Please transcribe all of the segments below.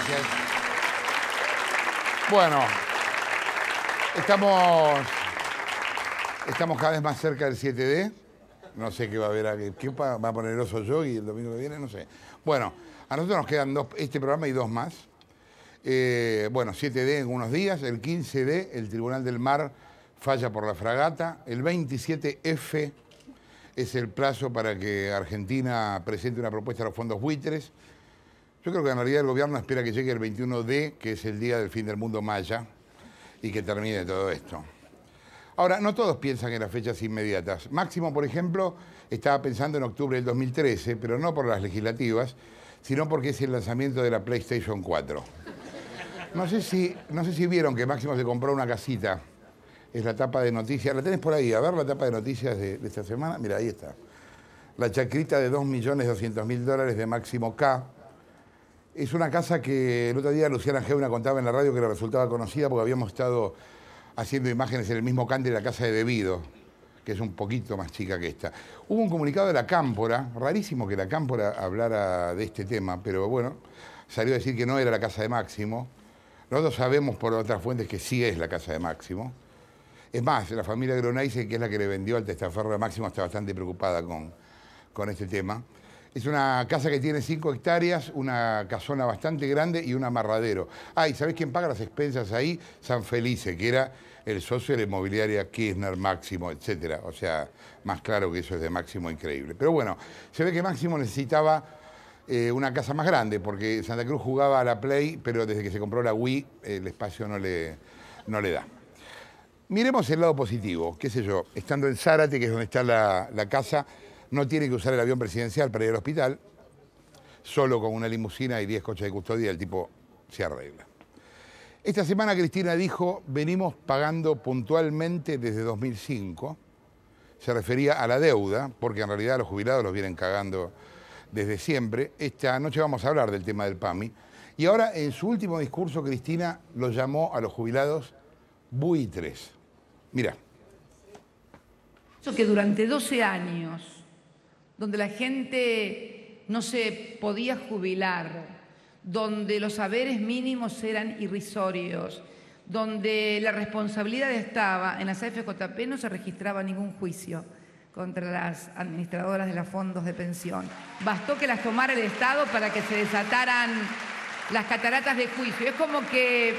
gracias. Bueno, estamos cada vez más cerca del 7D. No sé qué va a haber. ¿Qué va a poner el oso Yogi el domingo que viene? No sé. Bueno, a nosotros nos quedan este programa y dos más. Bueno, 7D en unos días. El 15D, el Tribunal del Mar falla por la fragata. El 27F es el plazo para que Argentina presente una propuesta a los fondos buitres. Yo creo que en realidad el gobierno espera que llegue el 21D, que es el día del fin del mundo maya, y que termine todo esto. Ahora, no todos piensan en las fechas inmediatas. Máximo, por ejemplo, estaba pensando en octubre del 2013, pero no por las legislativas, sino porque es el lanzamiento de la PlayStation 4. No sé si vieron que Máximo se compró una casita. Es la tapa de noticias. ¿La tenés por ahí? A ver la tapa de noticias de esta semana. Mira, ahí está. La chacrita de $2.200.000 de Máximo K. Es una casa que el otro día Luciana Geuna contaba en la radio que le resultaba conocida porque habíamos estado haciendo imágenes en el mismo country de la casa de Devido, que es un poquito más chica que esta. Hubo un comunicado de la Cámpora, rarísimo que la Cámpora hablara de este tema, pero bueno, salió a decir que no era la casa de Máximo. Nosotros sabemos por otras fuentes que sí es la casa de Máximo. Es más, la familia Groneise, que es la que le vendió al testaferro de Máximo, está bastante preocupada con este tema. Es una casa que tiene 5 hectáreas, una casona bastante grande y un amarradero. Ah, ¿y sabés quién paga las expensas ahí? San Felice, que era el socio de la inmobiliaria Kirchner, Máximo, etcétera. O sea, más claro que eso es de Máximo, increíble. Pero bueno, se ve que Máximo necesitaba una casa más grande, porque Santa Cruz jugaba a la Play, pero desde que se compró la Wii, el espacio no le da. Miremos el lado positivo, qué sé yo, estando en Zárate, que es donde está la casa, no tiene que usar el avión presidencial para ir al hospital, solo con una limusina y 10 coches de custodia, el tipo se arregla. Esta semana Cristina dijo, venimos pagando puntualmente desde 2005, se refería a la deuda, porque en realidad los jubilados los vienen cagando desde siempre. Esta noche vamos a hablar del tema del PAMI, y ahora en su último discurso Cristina los llamó a los jubilados buitres. Mirá. Eso que durante 12 años, donde la gente no se podía jubilar, donde los haberes mínimos eran irrisorios, donde la responsabilidad estaba en las AFJP, no se registraba ningún juicio contra las administradoras de los fondos de pensión. Bastó que las tomara el Estado para que se desataran las cataratas de juicio. Es como que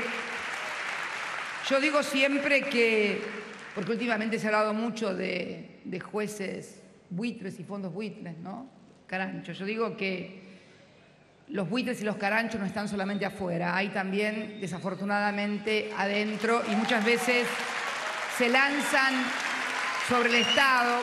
yo digo siempre que, porque últimamente se ha hablado mucho de jueces buitres y fondos buitres, ¿no? Caranchos. Yo digo que los buitres y los caranchos no están solamente afuera, hay también, desafortunadamente, adentro, y muchas veces se lanzan sobre el Estado.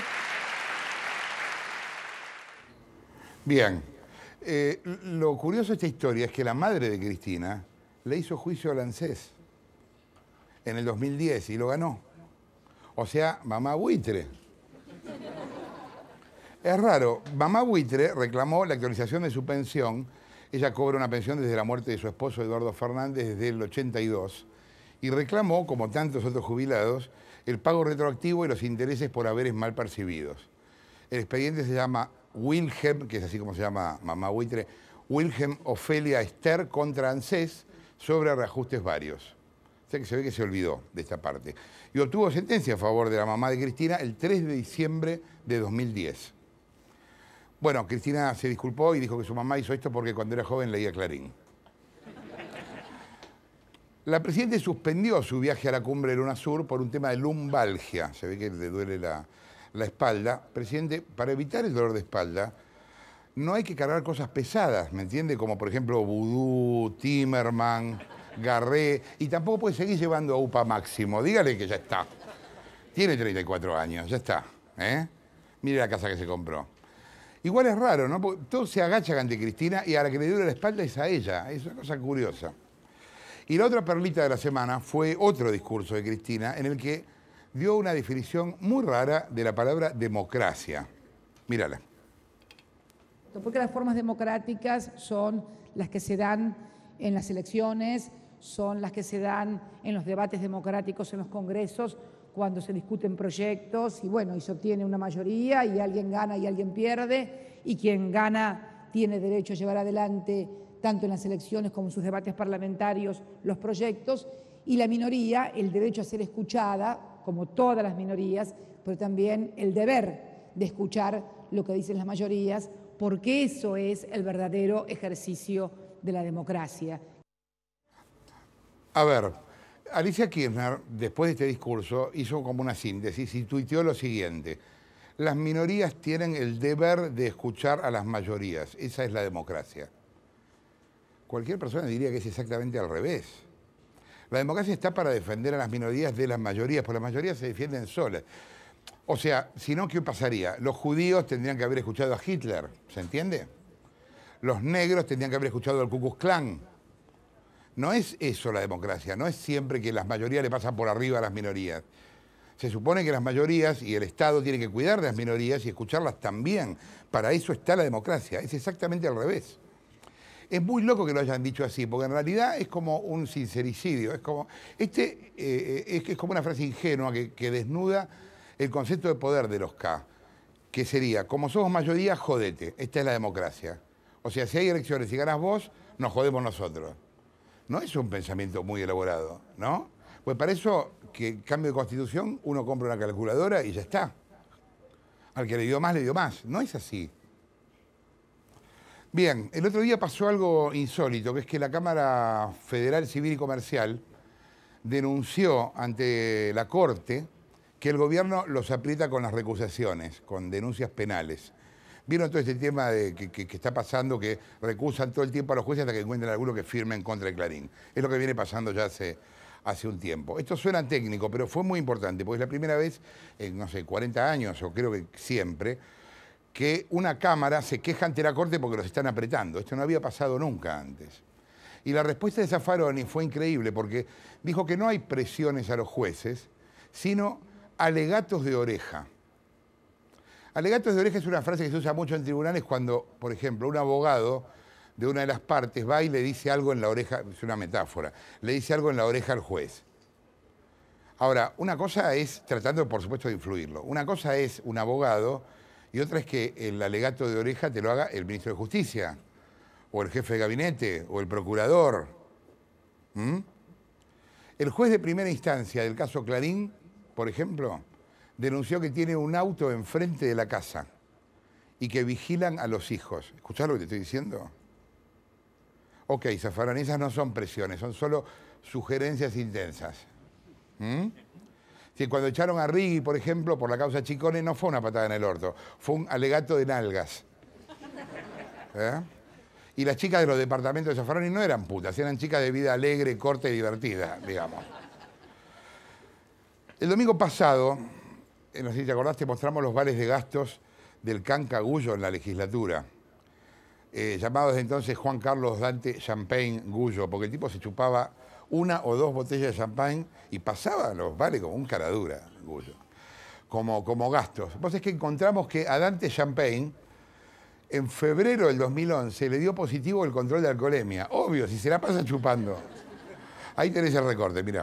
Bien. Lo curioso de esta historia es que la madre de Cristina le hizo juicio al ANSES en el 2010 y lo ganó. O sea, mamá buitre. Es raro, mamá buitre reclamó la actualización de su pensión. Ella cobra una pensión desde la muerte de su esposo Eduardo Fernández desde el 82 y reclamó, como tantos otros jubilados, el pago retroactivo y los intereses por haberes mal percibidos. El expediente se llama Wilhelm, que es así como se llama mamá buitre, Wilhelm Ofelia Esther contra ANSES sobre reajustes varios. O sea que se ve que se olvidó de esta parte. Y obtuvo sentencia a favor de la mamá de Cristina el 3 de diciembre de 2010. Bueno, Cristina se disculpó y dijo que su mamá hizo esto porque cuando era joven leía Clarín. La presidenta suspendió su viaje a la cumbre de Luna Sur por un tema de lumbalgia. Se ve que le duele la espalda. Presidente, para evitar el dolor de espalda, no hay que cargar cosas pesadas, ¿me entiende? Como por ejemplo Vudú, Timerman, Garré, y tampoco puede seguir llevando a UPA Máximo. Dígale que ya está. Tiene 34 años, ya está. Mire la casa que se compró. Igual es raro, ¿no? Porque todos se agachan ante Cristina y a la que le duele la espalda es a ella. Es una cosa curiosa. Y la otra perlita de la semana fue otro discurso de Cristina en el que dio una definición muy rara de la palabra democracia. Mírala. Porque las formas democráticas son las que se dan en las elecciones, son las que se dan en los debates democráticos en los congresos, cuando se discuten proyectos y bueno, y se obtiene una mayoría y alguien gana y alguien pierde, y quien gana tiene derecho a llevar adelante tanto en las elecciones como en sus debates parlamentarios, los proyectos, y la minoría, el derecho a ser escuchada, como todas las minorías, pero también el deber de escuchar lo que dicen las mayorías, porque eso es el verdadero ejercicio de la democracia. A ver, Alicia Kirchner, después de este discurso, hizo como una síntesis y tuiteó lo siguiente: las minorías tienen el deber de escuchar a las mayorías. Esa es la democracia. Cualquier persona diría que es exactamente al revés. La democracia está para defender a las minorías de las mayorías, porque las mayorías se defienden solas. O sea, si no, ¿qué pasaría? Los judíos tendrían que haber escuchado a Hitler, ¿se entiende? Los negros tendrían que haber escuchado al Ku Klux Klan. No es eso la democracia, no es siempre que las mayorías le pasan por arriba a las minorías. Se supone que las mayorías y el Estado tienen que cuidar de las minorías y escucharlas también. Para eso está la democracia, es exactamente al revés. Es muy loco que lo hayan dicho así, porque en realidad es como un sincericidio, es como, es como una frase ingenua que desnuda el concepto de poder de los K, que sería, como somos mayoría, jodete, esta es la democracia. O sea, si hay elecciones y ganas vos, nos jodemos nosotros. No es un pensamiento muy elaborado, ¿no? Pues para eso, que cambio de constitución, uno compra una calculadora y ya está. Al que le dio más, le dio más. No es así. Bien, el otro día pasó algo insólito, que es que la Cámara Federal Civil y Comercial denunció ante la Corte que el gobierno los aprieta con las recusaciones, con denuncias penales. ¿Vieron todo este tema de que está pasando, que recusan todo el tiempo a los jueces hasta que encuentren alguno que firme en contra de Clarín? Es lo que viene pasando ya hace un tiempo. Esto suena técnico, pero fue muy importante, porque es la primera vez en, no sé, 40 años, o creo que siempre, que una Cámara se queja ante la Corte porque los están apretando. Esto no había pasado nunca antes. Y la respuesta de Zaffaroni fue increíble, porque dijo que no hay presiones a los jueces, sino alegatos de oreja. Alegatos de oreja es una frase que se usa mucho en tribunales cuando, por ejemplo, un abogado de una de las partes va y le dice algo en la oreja, es una metáfora, le dice algo en la oreja al juez. Ahora, una cosa es, tratando por supuesto de influirlo, una cosa es un abogado y otra es que el alegato de oreja te lo haga el ministro de Justicia, o el jefe de gabinete, o el procurador. El juez de primera instancia del caso Clarín, por ejemplo, denunció que tiene un auto enfrente de la casa y que vigilan a los hijos. ¿Escuchás lo que te estoy diciendo? Ok, Zaffaroni, esas no son presiones, son solo sugerencias intensas. Si cuando echaron a Rigui, por ejemplo, por la causa Chicone, no fue una patada en el orto, fue un alegato de nalgas. Y las chicas de los departamentos de Zaffaroni no eran putas, eran chicas de vida alegre, corta y divertida, digamos. El domingo pasado, no sé si te acordás, te mostramos los vales de gastos del can Gullo en la legislatura. Llamado desde entonces Juan Carlos Dante Champagne Gullo, porque el tipo se chupaba una o dos botellas de champagne y pasaba los vales como un caradura, Gullo, como gastos. Vos es que encontramos que a Dante Champagne, en febrero del 2011, le dio positivo el control de alcoholemia. Obvio, si se la pasa chupando. Ahí tenés el recorte, mirá.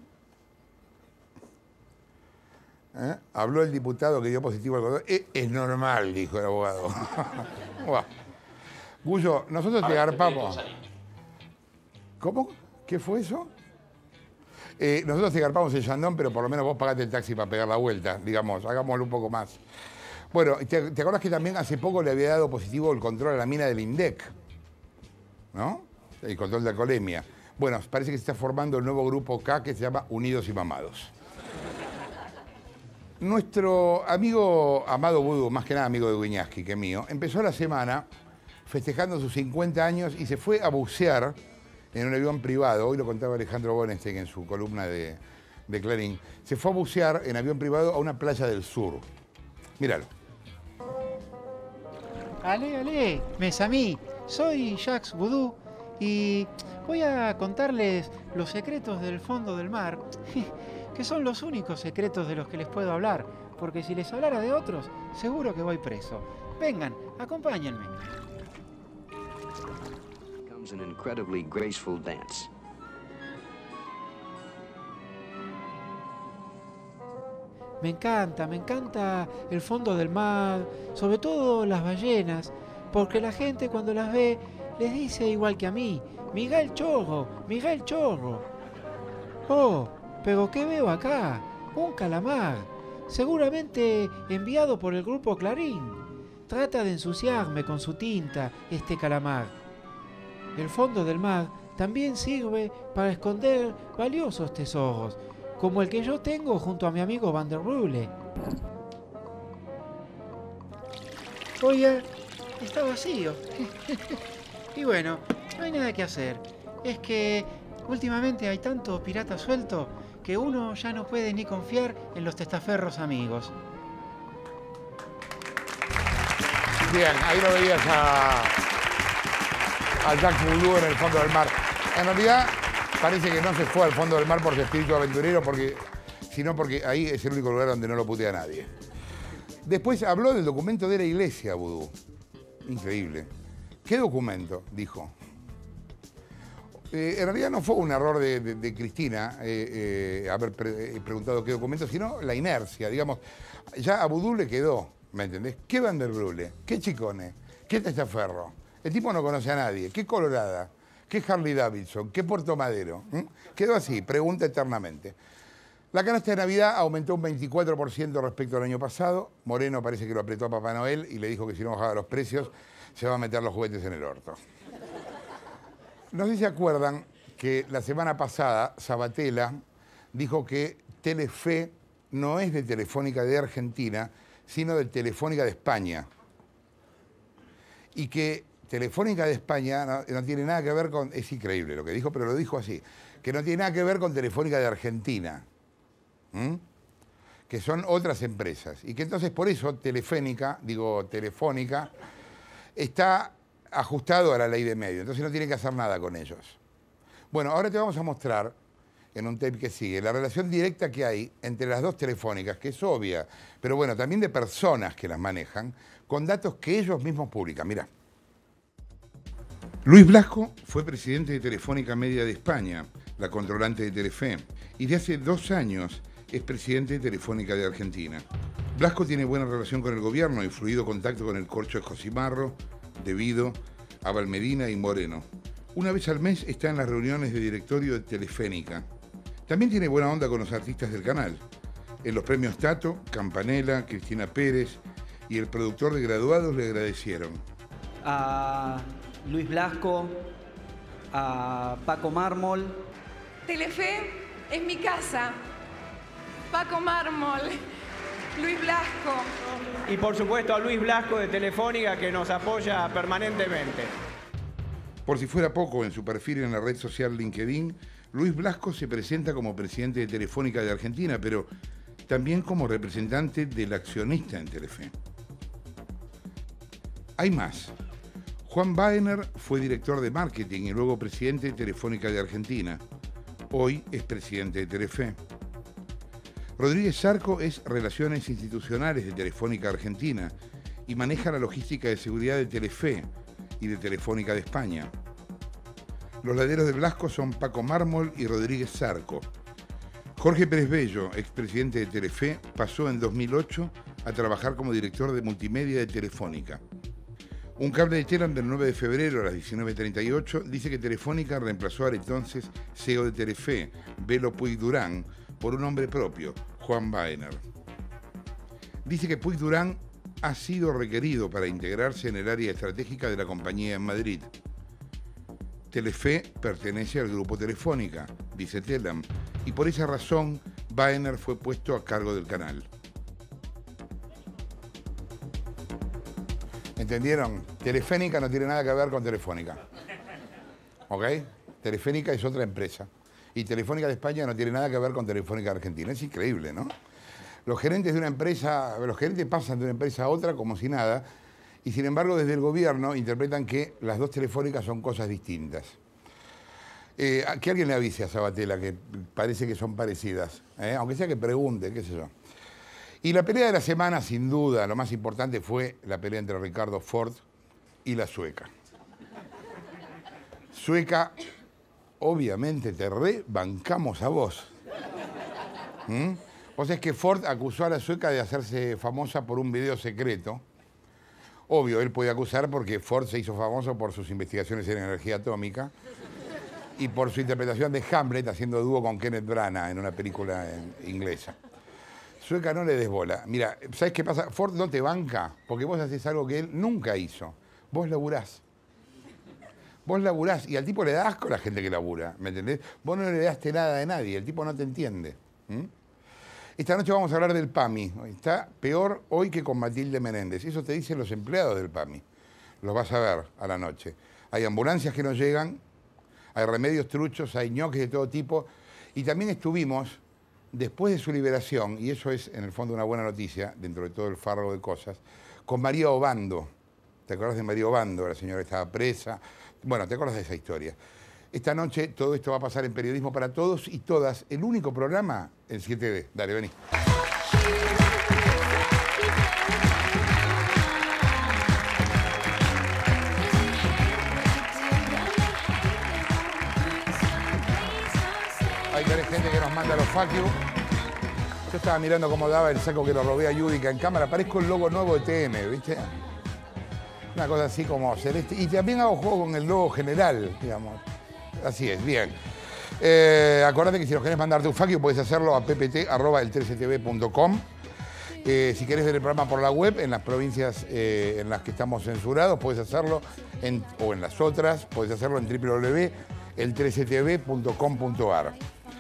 Habló el diputado que dio positivo al control. Es normal, dijo el abogado. Gullo, nosotros te garpamos. ¿Cómo? ¿Qué fue eso? Nosotros te garpamos en Yandón, pero por lo menos vos pagate el taxi para pegar la vuelta, digamos, hagámoslo un poco más. Bueno, ¿te acordás que también hace poco le había dado positivo el control a la mina del INDEC? ¿No? El control de alcoholemia. Bueno, parece que se está formando el nuevo grupo K que se llama Unidos y Mamados. Nuestro amigo Amado Vudú, más que nada amigo de Wiñaski que mío, empezó la semana festejando sus 50 años y se fue a bucear en un avión privado. Hoy lo contaba Alejandro Bonestein en su columna de Clarín. Se fue a bucear en avión privado a una playa del sur. Míralo. Ale, mes a mí. Soy Jacques Vudú y voy a contarles los secretos del fondo del mar, que son los únicos secretos de los que les puedo hablar, porque si les hablara de otros, seguro que voy preso. Vengan, acompáñenme. Comes an incredibly graceful dance. Me encanta el fondo del mar, sobre todo las ballenas, porque la gente cuando las ve les dice igual que a mí, Miguel Chorro, Miguel Chorro. Oh, pero ¿qué veo acá? Un calamar, seguramente enviado por el grupo Clarín. Trata de ensuciarme con su tinta este calamar. El fondo del mar también sirve para esconder valiosos tesoros, como el que yo tengo junto a mi amigo Van der Rohe. Oye, está vacío. Y bueno, no hay nada que hacer. Es que últimamente hay tanto pirata suelto que uno ya no puede ni confiar en los testaferros amigos. Bien, ahí lo veías a Jacques Vudú en el fondo del mar. En realidad, parece que no se fue al fondo del mar por su espíritu aventurero, sino porque ahí es el único lugar donde no lo putea nadie. Después habló del documento de la iglesia, Vudú. Increíble. ¿Qué documento? Dijo. En realidad no fue un error de Cristina haber preguntado qué documento, sino la inercia, digamos. Ya a Vudú le quedó, ¿me entendés? ¿Qué Van der Rohe? ¿Qué Chicone? ¿Qué Testaferro? El tipo no conoce a nadie. ¿Qué Colorada? ¿Qué Harley Davidson? ¿Qué Puerto Madero? Quedó así, pregunta eternamente. La canasta de Navidad aumentó un 24% respecto al año pasado. Moreno parece que lo apretó a Papá Noel y le dijo que si no bajaba los precios se va a meter los juguetes en el orto. No sé si se acuerdan que la semana pasada Sabatella dijo que Telefe no es de Telefónica de Argentina, sino de Telefónica de España. Y que Telefónica de España no tiene nada que ver con... Es increíble lo que dijo, pero lo dijo así. Que no tiene nada que ver con Telefónica de Argentina. Que son otras empresas. Y que entonces por eso Telefónica está ajustado a la ley de medios. Entonces no tiene que hacer nada con ellos. Bueno, ahora te vamos a mostrar, en un tape que sigue, la relación directa que hay entre las dos telefónicas, que es obvia, pero bueno, también de personas que las manejan, con datos que ellos mismos publican. Mirá. Luis Blasco fue presidente de Telefónica Media de España, la controlante de Telefe, y de hace 2 años es presidente de Telefónica de Argentina. Blasco tiene buena relación con el gobierno y fluido contacto con el corcho de Josimarro, De Vido, Abal Medina y Moreno. Una vez al mes está en las reuniones de directorio de Telefónica. También tiene buena onda con los artistas del canal. En los premios Tato, Campanella, Cristina Pérez y el productor de Graduados le agradecieron. A Luis Blasco, a Paco Mármol. Telefe es mi casa. Paco Mármol, Luis Blasco. Y por supuesto a Luis Blasco de Telefónica, que nos apoya permanentemente. Por si fuera poco, en su perfil en la red social LinkedIn, Luis Blasco se presenta como presidente de Telefónica de Argentina, pero también como representante del accionista en Telefe. Hay más. Juan Baener fue director de marketing y luego presidente de Telefónica de Argentina. Hoy es presidente de Telefe. Rodríguez Zarco es Relaciones Institucionales de Telefónica Argentina y maneja la logística de seguridad de Telefe y de Telefónica de España. Los laderos de Blasco son Paco Mármol y Rodríguez Zarco. Jorge Pérez Bello, expresidente de Telefe, pasó en 2008 a trabajar como director de multimedia de Telefónica. Un cable de Telam del 9 de febrero a las 19:38 dice que Telefónica reemplazó al entonces CEO de Telefe, Belo Puig Durán, por un hombre propio, Juan Baener. Dice que Puig Durán ha sido requerido para integrarse en el área estratégica de la compañía en Madrid. Telefe pertenece al grupo Telefónica, dice Telam, y por esa razón Baener fue puesto a cargo del canal. ¿Entendieron? Telefónica no tiene nada que ver con Telefónica. ¿Ok? Telefónica es otra empresa. Y Telefónica de España no tiene nada que ver con Telefónica de Argentina. Es increíble, ¿no? Los gerentes de una empresa, los gerentes pasan de una empresa a otra como si nada, y sin embargo desde el gobierno interpretan que las dos telefónicas son cosas distintas. Que alguien le avise a Sabatella que parece que son parecidas, aunque sea que pregunte, qué sé yo. Y la pelea de la semana, sin duda, lo más importante fue la pelea entre Ricardo Ford y la sueca. Sueca, obviamente te rebancamos a vos. O sea, es que Ford acusó a la sueca de hacerse famosa por un video secreto. Obvio, él puede acusar porque Ford se hizo famoso por sus investigaciones en energía atómica y por su interpretación de Hamlet haciendo dúo con Kenneth Branagh en una película inglesa. Sueca, no le des bola. Mira, ¿sabes qué pasa? Ford no te banca porque vos haces algo que él nunca hizo. Vos laburás. Vos laburás y al tipo le da asco a la gente que labura, ¿me entendés? Vos no le daste nada de nadie, el tipo no te entiende. Esta noche vamos a hablar del PAMI. Está peor hoy que con Matilde Menéndez. Eso te dicen los empleados del PAMI. Los vas a ver a la noche. Hay ambulancias que no llegan, hay remedios truchos, hay ñoques de todo tipo. Y también estuvimos, después de su liberación, y eso es en el fondo una buena noticia, dentro de todo el farro de cosas, con María Obando. ¿Te acuerdas de María Obando? La señora estaba presa. Bueno, ¿te acuerdas de esa historia? Esta noche todo esto va a pasar en Periodismo para Todos y Todas. El único programa, el 7D. Dale, vení. Hay gente que nos manda los fuck you. Yo estaba mirando cómo daba el saco que lo robé a Yudica en cámara. Parezco el logo nuevo de TN, ¿viste? Una cosa así como celeste. Y también hago juego con el logo general, digamos. Así es, bien. Acordate que si nos querés mandar tu fuck you, podés hacerlo a ppt@el13tv.com. Si querés ver el programa por la web, en las provincias en las que estamos censurados, podés hacerlo, o en las otras, podés hacerlo en www.el13tv.com.ar.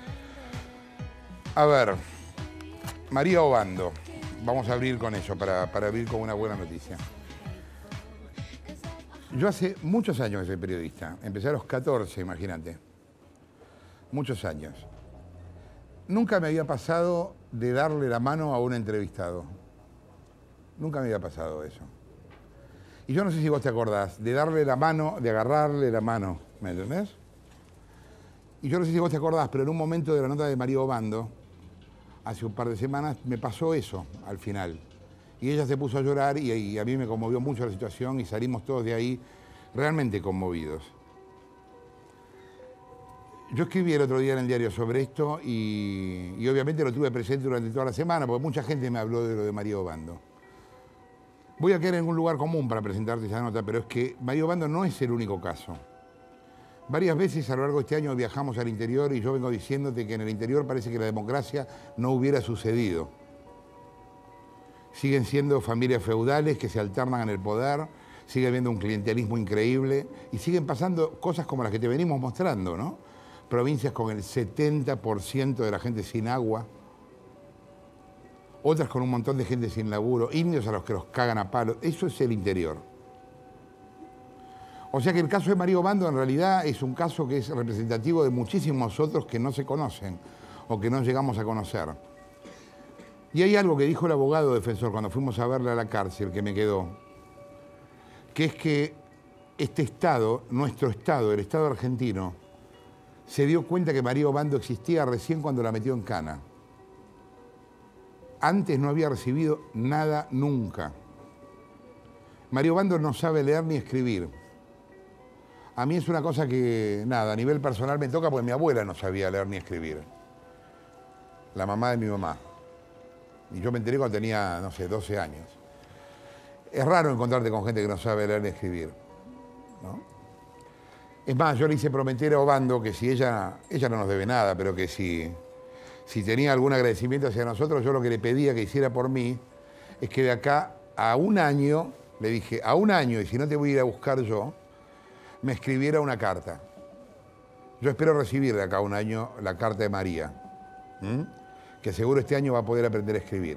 A ver, María Obando. Vamos a abrir con eso, para abrir con una buena noticia. Yo hace muchos años que soy periodista. Empecé a los 14, imagínate. Muchos años. Nunca me había pasado de darle la mano a un entrevistado. Nunca me había pasado eso. Y yo no sé si vos te acordás, de darle la mano, de agarrarle la mano, ¿me entendés? Y yo no sé si vos te acordás, pero en un momento de la nota de María Obando, hace un par de semanas, me pasó eso al final. Y ella se puso a llorar y a mí me conmovió mucho la situación y salimos todos de ahí realmente conmovidos. Yo escribí el otro día en el diario sobre esto y obviamente lo tuve presente durante toda la semana porque mucha gente me habló de lo de María Obando. Voy a quedar en un lugar común para presentarte esa nota, pero es que María Obando no es el único caso. Varias veces a lo largo de este año viajamos al interior y yo vengo diciéndote que en el interior parece que la democracia no hubiera sucedido. Siguen siendo familias feudales que se alternan en el poder, sigue habiendo un clientelismo increíble y siguen pasando cosas como las que te venimos mostrando, ¿no? Provincias con el 70% de la gente sin agua, otras con un montón de gente sin laburo, indios a los que los cagan a palos. Eso es el interior. O sea que el caso de María Obando en realidad es un caso que es representativo de muchísimos otros que no se conocen o que no llegamos a conocer. Y hay algo que dijo el abogado defensor cuando fuimos a verle a la cárcel, que me quedó, que es que este Estado, nuestro Estado, el Estado argentino, se dio cuenta que María Obando existía recién cuando la metió en cana. Antes no había recibido nada nunca. María Obando no sabe leer ni escribir. A mí es una cosa que, nada, a nivel personal me toca porque mi abuela no sabía leer ni escribir. La mamá de mi mamá. Y yo me enteré cuando tenía, no sé, 12 años. Es raro encontrarte con gente que no sabe leer ni escribir, ¿no? Es más, yo le hice prometer a Obando que si ella no nos debe nada, pero que si tenía algún agradecimiento hacia nosotros, yo lo que le pedía que hiciera por mí es que de acá a un año, le dije, a un año, y si no te voy a ir a buscar yo, me escribiera una carta. Yo espero recibir de acá a un año la carta de María. Que seguro este año va a poder aprender a escribir.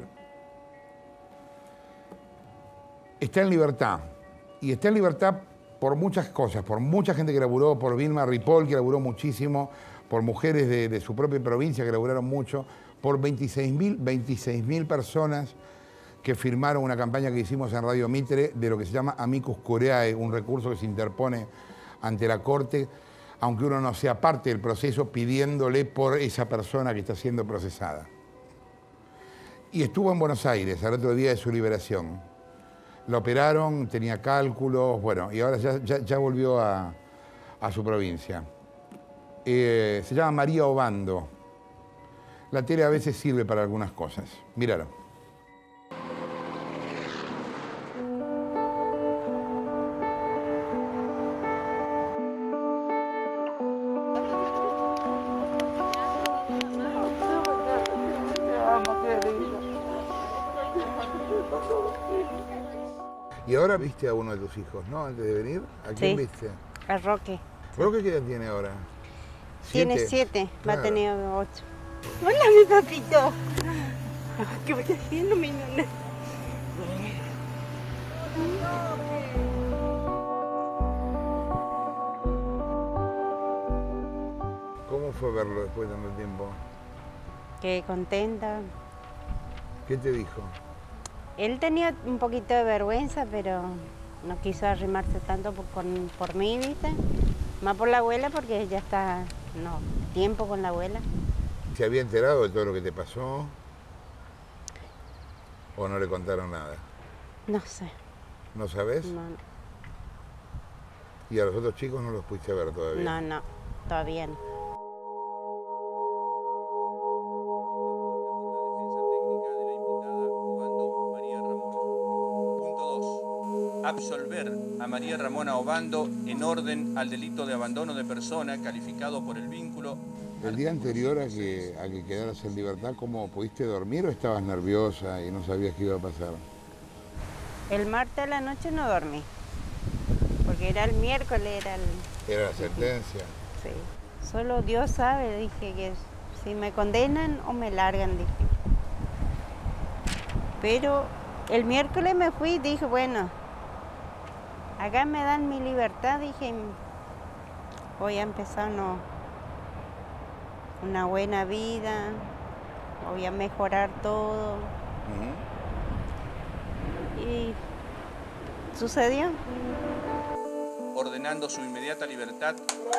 Está en libertad. Y está en libertad por muchas cosas, por mucha gente que laburó, por Vilma Ripoll, que laburó muchísimo, por mujeres de su propia provincia que laburaron mucho, por 26.000 personas que firmaron una campaña que hicimos en Radio Mitre de lo que se llama Amicus Curiae, un recurso que se interpone ante la Corte, aunque uno no sea parte del proceso, pidiéndole por esa persona que está siendo procesada. Y estuvo en Buenos Aires al otro día de su liberación. La operaron, tenía cálculos, bueno, y ahora ya volvió a su provincia. Se llama María Obando. La tele a veces sirve para algunas cosas. Míralo. Y ahora viste a uno de tus hijos, ¿no? Antes de venir, ¿a quién viste? A Roque. ¿Roque qué edad tiene ahora? Tiene 7, Claro. va a tener 8. Hola, mi papito. ¿Qué estás haciendo, mi nena? ¿Cómo fue verlo después de tanto tiempo? Qué contenta. ¿Qué te dijo? Él tenía un poquito de vergüenza, pero no quiso arrimarse tanto por mí, ¿viste? Más por la abuela, porque ella está tiempo con la abuela. ¿Se había enterado de todo lo que te pasó? ¿O no le contaron nada? No sé. ¿No sabes? No, ¿Y a los otros chicos no los pudiste ver todavía? no, todavía no. Absolver a María Ramona Obando en orden al delito de abandono de persona calificado por el vínculo. El día anterior a que quedaras en libertad, ¿cómo pudiste dormir o estabas nerviosa y no sabías qué iba a pasar? El martes a la noche no dormí, porque era el miércoles, Era la sentencia. Sí. Solo Dios sabe, dije, que si me condenan o me largan, dije. Pero el miércoles me fui y dije, bueno, acá me dan mi libertad, dije, voy a empezar una buena vida, voy a mejorar todo. Y sucedió. Ordenando su inmediata libertad.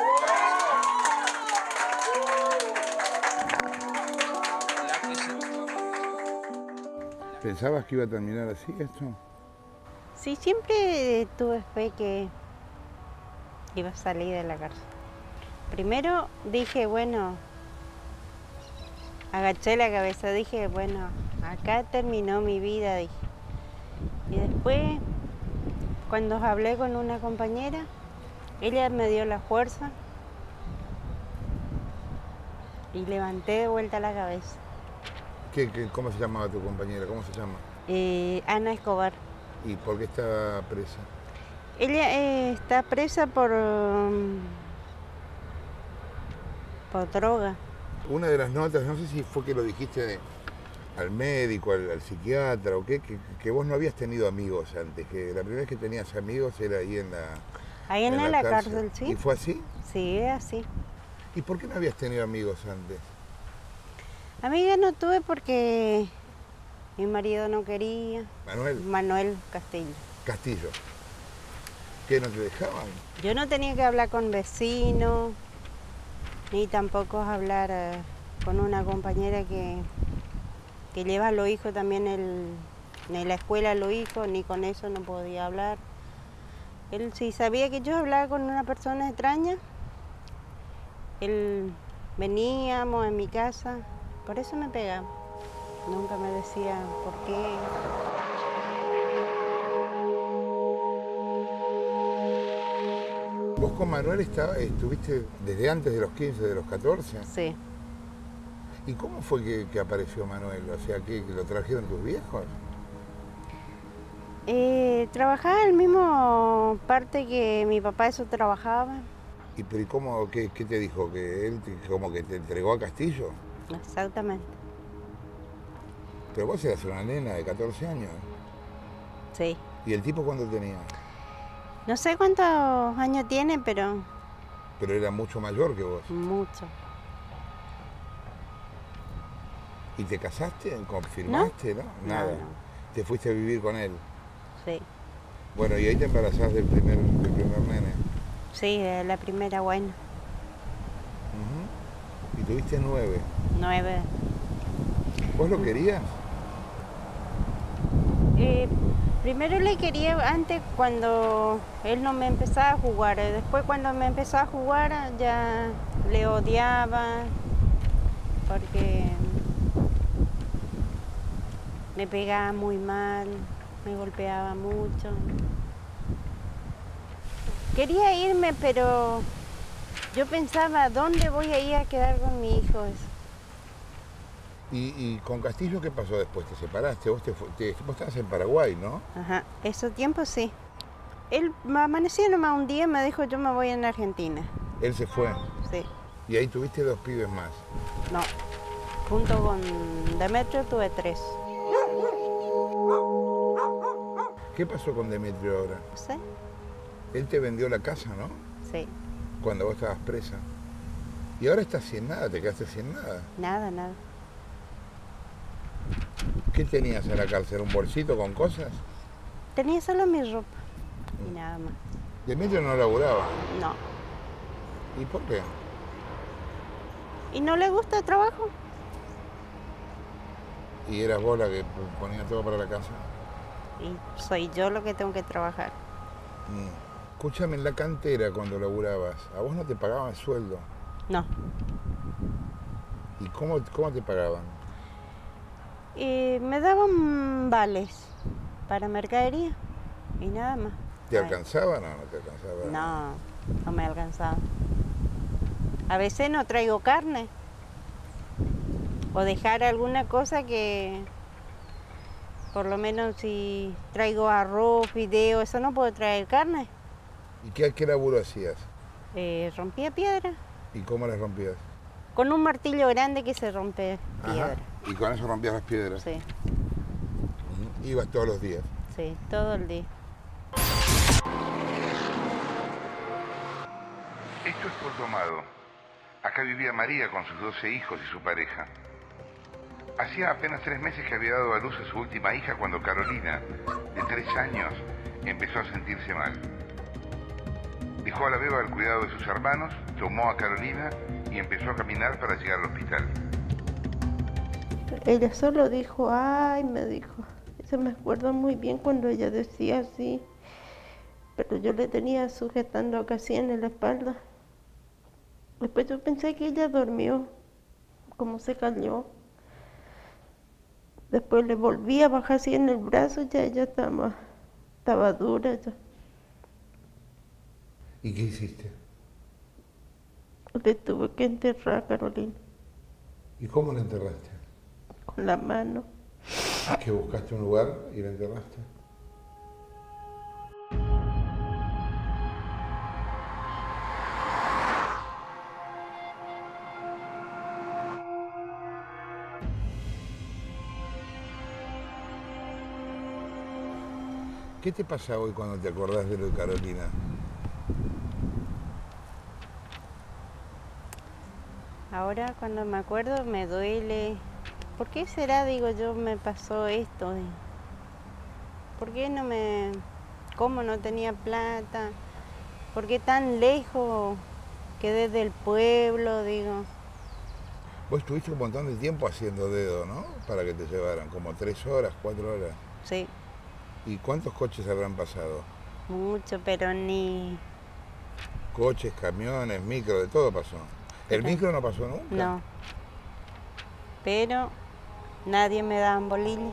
¿Pensabas que iba a terminar así esto? Sí, siempre tuve fe que iba a salir de la cárcel. Primero dije, bueno, agaché la cabeza, dije, bueno, acá terminó mi vida, dije. Y después, cuando hablé con una compañera, ella me dio la fuerza y levanté de vuelta la cabeza. ¿Cómo se llamaba tu compañera? ¿Cómo se llama? Ana Escobar. ¿Y por qué está presa? Ella está presa por droga. Una de las notas, no sé si fue que lo dijiste al médico, al psiquiatra o qué, que vos no habías tenido amigos antes, que la primera vez que tenías amigos era ahí en la Ahí en la cárcel, sí. ¿Y fue así? Sí, es así. ¿Y por qué no habías tenido amigos antes? Amiga no tuve porque mi marido no quería. ¿Manuel? Manuel Castillo. Castillo. ¿Qué, no te dejaban? Yo no tenía que hablar con vecinos, ni tampoco hablar con una compañera que lleva a los hijos también en la escuela a los hijos, ni con eso no podía hablar. Él si sabía que yo hablaba con una persona extraña, él veníamos en mi casa, por eso me pegaba. Nunca me decía por qué. ¿Vos con Manuel estuviste desde antes de los 15, de los 14? Sí. ¿Y cómo fue que apareció Manuel? O sea, ¿que lo trajeron tus viejos? Trabajaba en el mismo parte que mi papá eso trabajaba. ¿Y cómo, qué te dijo? ¿Que él como que te entregó a Castillo? Exactamente. Pero vos eras una nena de 14 años. Sí. ¿Y el tipo cuánto tenía? No sé cuántos años tiene, pero... Pero era mucho mayor que vos. Mucho. ¿Y te casaste? ¿Confirmaste? ¿No? Nada. No. ¿Te fuiste a vivir con él? Sí. Bueno, y ahí te embarazás del primer nene. Sí, de la primera, bueno. Y tuviste 9. 9. ¿Vos lo querías? Primero le quería antes cuando él no me empezaba a jugar. Después cuando me empezó a jugar ya le odiaba porque me pegaba muy mal, me golpeaba mucho. Quería irme, pero yo pensaba, ¿dónde voy a ir a quedar con mi hijo? ¿Y con Castillo qué pasó después? ¿Te separaste? Vos estabas en Paraguay, ¿no? Ajá, ese tiempo sí. Él amaneció nomás un día y me dijo, yo me voy en Argentina. Él se fue. Sí. Y ahí tuviste 2 pibes más. No, junto con Demetrio tuve 3. ¿Qué pasó con Demetrio ahora? No sé. Él te vendió la casa, ¿no? Sí. Cuando vos estabas presa. Y ahora estás sin nada, te quedaste sin nada. Nada, nada. ¿Qué tenías en la cárcel? ¿Un bolsito con cosas? Tenía solo mi ropa y nada más. Demetrio no laburaba. No. ¿Y por qué? ¿Y no le gusta el trabajo? ¿Y eras vos la que ponía todo para la casa? Y soy yo lo que tengo que trabajar. Escúchame, en la cantera cuando laburabas, ¿a vos no te pagaban sueldo? No. ¿Y cómo te pagaban? Y me daban vales para mercadería y nada más. ¿Te alcanzaba o no te alcanzaba? No, no me alcanzaba. A veces no traigo carne. O dejar alguna cosa que, por lo menos si traigo arroz, fideo, eso no puedo traer carne. ¿Y qué laburo hacías? Rompía piedra. ¿Y cómo las rompías? Con un martillo grande que se rompe piedra. Ajá. ¿Y con eso rompías las piedras? Sí. ¿Ibas todos los días? Sí, todo el día. Esto es Puerto Amado. Acá vivía María con sus 12 hijos y su pareja. Hacía apenas 3 meses que había dado a luz a su última hija cuando Carolina, de 3 años, empezó a sentirse mal. Dejó a la beba al cuidado de sus hermanos, tomó a Carolina y empezó a caminar para llegar al hospital. Ella solo dijo, ay, me dijo. Eso me acuerdo muy bien cuando ella decía así. Pero yo le tenía sujetando casi en la espalda. Después yo pensé que ella durmió, como se cayó. Después le volví a bajar así en el brazo, ya ella estaba dura ya. ¿Y qué hiciste? Le tuve que enterrar a Carolina. ¿Y cómo la enterraste? Con la mano. ¿Que buscaste un lugar y la enterraste? ¿Qué te pasa hoy cuando te acordás de lo de Carolina? Ahora cuando me acuerdo me duele. ¿Por qué será, digo yo, me pasó esto? ¿Por qué no me... ¿Cómo no tenía plata? ¿Por qué tan lejos quedé del pueblo, digo? Vos estuviste un montón de tiempo haciendo dedo, ¿no? Para que te llevaran, como 3 horas, 4 horas. Sí. ¿Y cuántos coches habrán pasado? Mucho, pero ni... Coches, camiones, micro, de todo pasó. ¿El micro no pasó nunca? No. Pero nadie me daba un bolillo.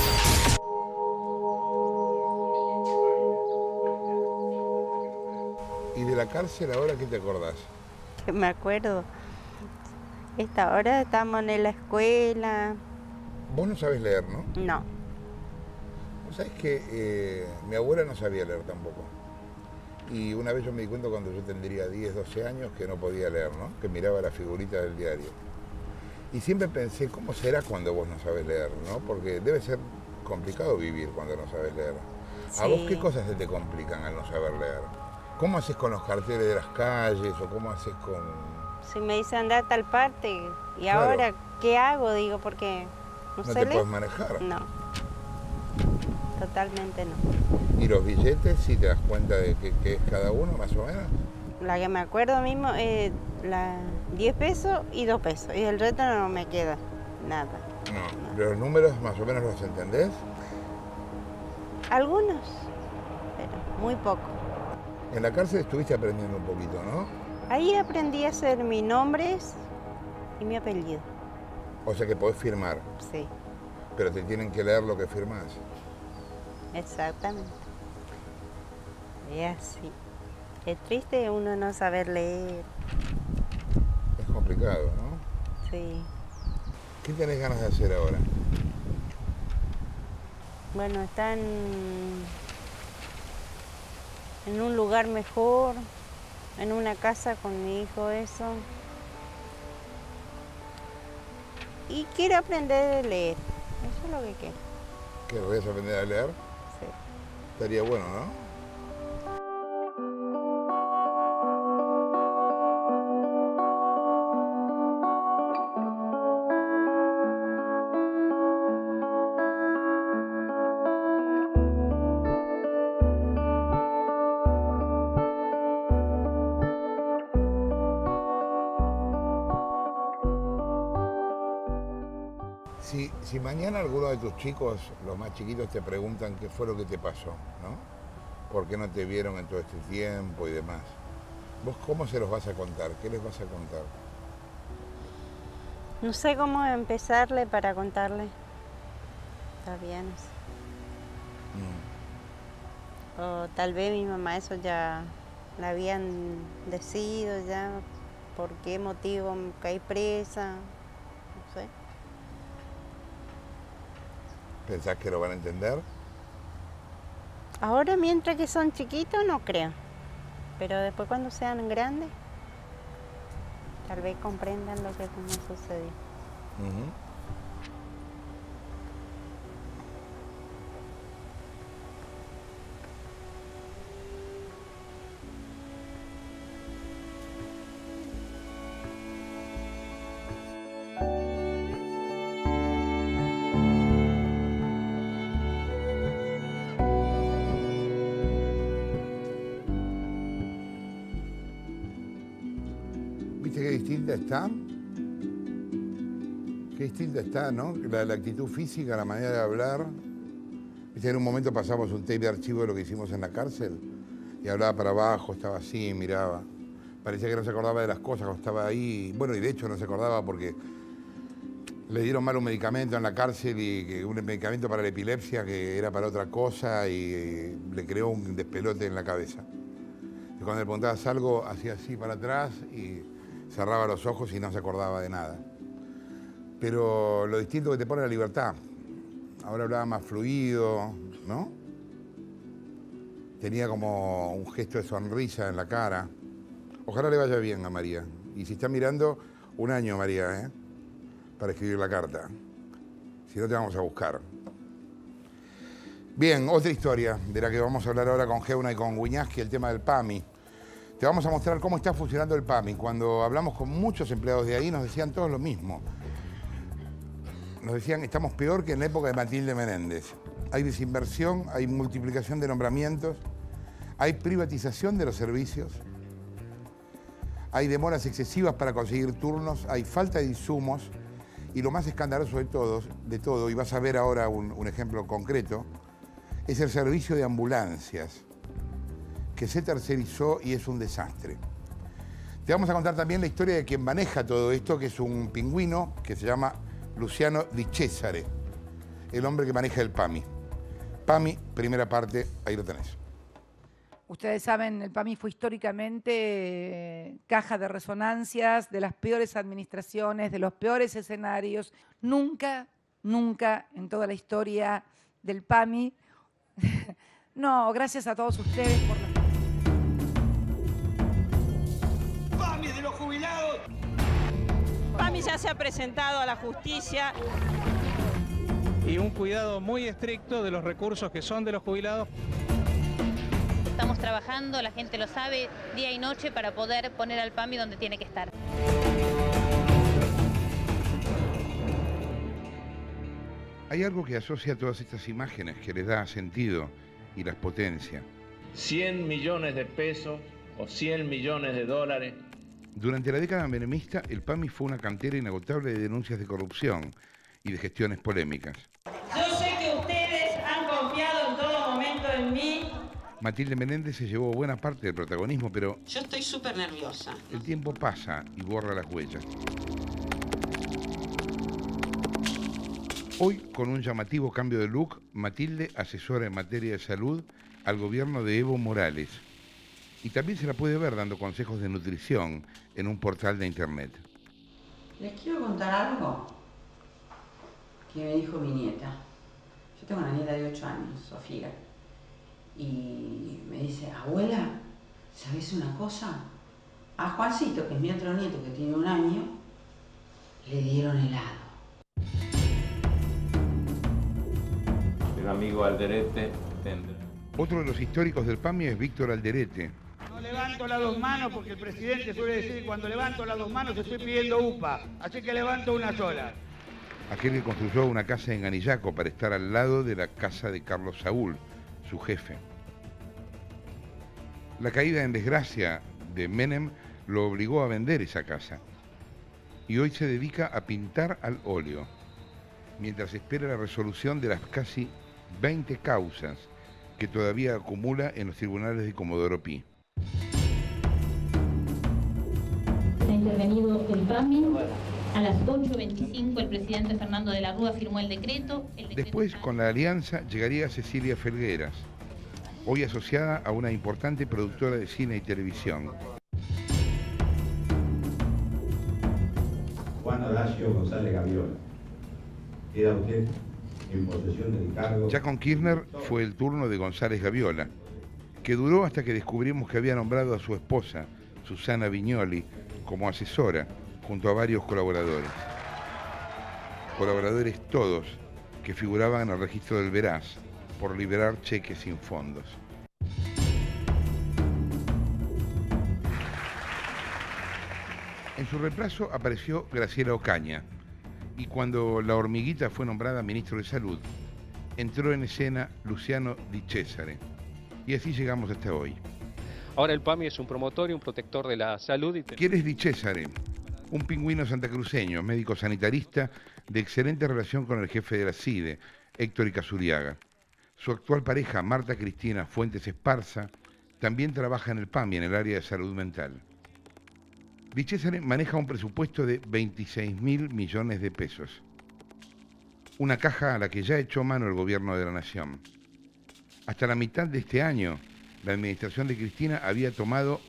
¿Y de la cárcel ahora qué te acordás? Me acuerdo. Esta hora estamos en la escuela. Vos no sabés leer, ¿no? No. Vos sabés que mi abuela no sabía leer tampoco. Y una vez yo me di cuenta cuando yo tendría 10, 12 años que no podía leer, ¿no? Que miraba las figuritas del diario. Y siempre pensé, ¿cómo será cuando vos no sabes leer, no? Porque debe ser complicado vivir cuando no sabes leer. Sí. ¿A vos qué cosas se te complican al no saber leer? ¿Cómo haces con los carteles de las calles o cómo haces con...? Si me dice andar a tal parte, ¿y Claro. ahora qué hago? Digo, porque no No sé te leer. puedes manejar. No. Totalmente no. ¿Y los billetes, si te das cuenta de qué es cada uno, más o menos? La que me acuerdo mismo es la 10 pesos y 2 pesos. Y el resto no me queda nada. No. ¿Los números más o menos los entendés? Algunos, pero muy poco. En la cárcel estuviste aprendiendo un poquito, ¿no? Ahí aprendí a hacer mi nombre y mi apellido. O sea que podés firmar, Sí, pero te tienen que leer lo que firmás. exactamente. Es así. Es triste uno no saber leer. Es complicado, ¿no? Sí. ¿Qué tenés ganas de hacer ahora? Bueno, está en un lugar mejor, en una casa con mi hijo, eso. Y quiero aprender a leer, eso es lo que quiero. ¿Qué, voy a aprender a leer? Sí. Estaría bueno, ¿no? Si mañana alguno de tus chicos, los más chiquitos, te preguntan qué fue lo que te pasó, ¿no? ¿Por qué no te vieron en todo este tiempo y demás? ¿Vos cómo se los vas a contar? ¿Qué les vas a contar? No sé cómo empezarle para contarle. Todavía no sé. O tal vez mi mamá eso ya la habían decidido ya. ¿Por qué motivo caí presa? No sé. ¿Pensás que lo van a entender? Ahora, mientras que son chiquitos, no creo. Pero después cuando sean grandes, tal vez comprendan lo que me sucedió. ¿Viste qué distinta está? Qué distinta está, ¿no? La actitud física, la manera de hablar. Viste, en un momento pasamos un tape de archivo de lo que hicimos en la cárcel y hablaba para abajo, estaba así, miraba. Parecía que no se acordaba de las cosas cuando estaba ahí. Bueno, y de hecho no se acordaba porque le dieron mal un medicamento en la cárcel y un medicamento para la epilepsia que era para otra cosa y le creó un despelote en la cabeza. Y cuando le preguntabas algo, hacía así para atrás y cerraba los ojos y no se acordaba de nada. Pero lo distinto que te pone la libertad. Ahora hablaba más fluido, ¿no? Tenía como un gesto de sonrisa en la cara. Ojalá le vaya bien a María. Y si está mirando, 1 año, María, ¿eh? Para escribir la carta. Si no, te vamos a buscar. Bien, otra historia de la que vamos a hablar ahora con Geuna y con Wiñaski, el tema del PAMI. Te vamos a mostrar cómo está funcionando el PAMI. Cuando hablamos con muchos empleados de ahí, nos decían todos lo mismo. Nos decían, estamos peor que en la época de Matilde Menéndez. Hay desinversión, hay multiplicación de nombramientos, hay privatización de los servicios, hay demoras excesivas para conseguir turnos, hay falta de insumos y lo más escandaloso de todo, y vas a ver ahora un ejemplo concreto, es el servicio de ambulancias, que se tercerizó y es un desastre. Te vamos a contar también la historia de quien maneja todo esto, que es un pingüino que se llama Luciano Di Cesare, el hombre que maneja el PAMI. PAMI, primera parte, ahí lo tenés. Ustedes saben, el PAMI fue históricamente caja de resonancias de las peores administraciones, de los peores escenarios. Nunca, nunca en toda la historia del PAMI. No, gracias a todos ustedes por la... ¡PAMI de los jubilados! PAMI ya se ha presentado a la justicia. Y un cuidado muy estricto de los recursos que son de los jubilados. Estamos trabajando, la gente lo sabe, día y noche para poder poner al PAMI donde tiene que estar. Hay algo que asocia todas estas imágenes, que les da sentido y las potencia. 100 millones de pesos o 100 millones de dólares. Durante la década menemista, el PAMI fue una cantera inagotable de denuncias de corrupción y de gestiones polémicas. Yo sé que ustedes han confiado en todo momento en mí. Matilde Menéndez se llevó buena parte del protagonismo, pero... Yo estoy súper nerviosa. El tiempo pasa y borra las huellas. Hoy, con un llamativo cambio de look, Matilde asesora en materia de salud al gobierno de Evo Morales. Y también se la puede ver dando consejos de nutrición en un portal de internet. Les quiero contar algo. que me dijo mi nieta. Yo tengo una nieta de 8 años, Sofía. Y me dice, abuela, ¿sabes una cosa? A Juancito, que es mi otro nieto que tiene 1 año, le dieron helado. El amigo Alderete tendrá. Otro de los históricos del PAMI es Víctor Alderete. No levanto las 2 manos porque el presidente suele decir cuando levanto las 2 manos estoy pidiendo UPA, así que levanto una sola. Aquel que construyó una casa en Anillaco para estar al lado de la casa de Carlos Saúl, su jefe. La caída en desgracia de Menem lo obligó a vender esa casa y hoy se dedica a pintar al óleo, mientras espera la resolución de las casi 20 causas que todavía acumula en los tribunales de Comodoro Pi. Ha intervenido el PAMI. A las 8:25 el presidente Fernando de la Rúa firmó el decreto. Después, con la alianza, llegaría Cecilia Felgueras, hoy asociada a una importante productora de cine y televisión. Juan Horacio González Gaviola. Queda usted en posesión del cargo. Ya con Kirchner fue el turno de González Gaviola, que duró hasta que descubrimos que había nombrado a su esposa, Susana Viñoli, como asesora, junto a varios colaboradores. Colaboradores todos que figuraban en el registro del Veraz por liberar cheques sin fondos. En su reemplazo apareció Graciela Ocaña, y cuando la hormiguita fue nombrada ministro de Salud, entró en escena Luciano Di Cesare. Y así llegamos hasta hoy. Ahora el PAMI es un promotor y un protector de la salud. ¿Quién es Di Cesare? Un pingüino santacruceño, médico sanitarista de excelente relación con el jefe de la CIDE, Héctor Icazuriaga. Su actual pareja, Marta Cristina Fuentes Esparza, también trabaja en el PAMI en el área de salud mental. Di Cesare maneja un presupuesto de 26.000 millones de pesos. Una caja a la que ya echó mano el gobierno de la Nación. Hasta la mitad de este año, la administración de Cristina había tomado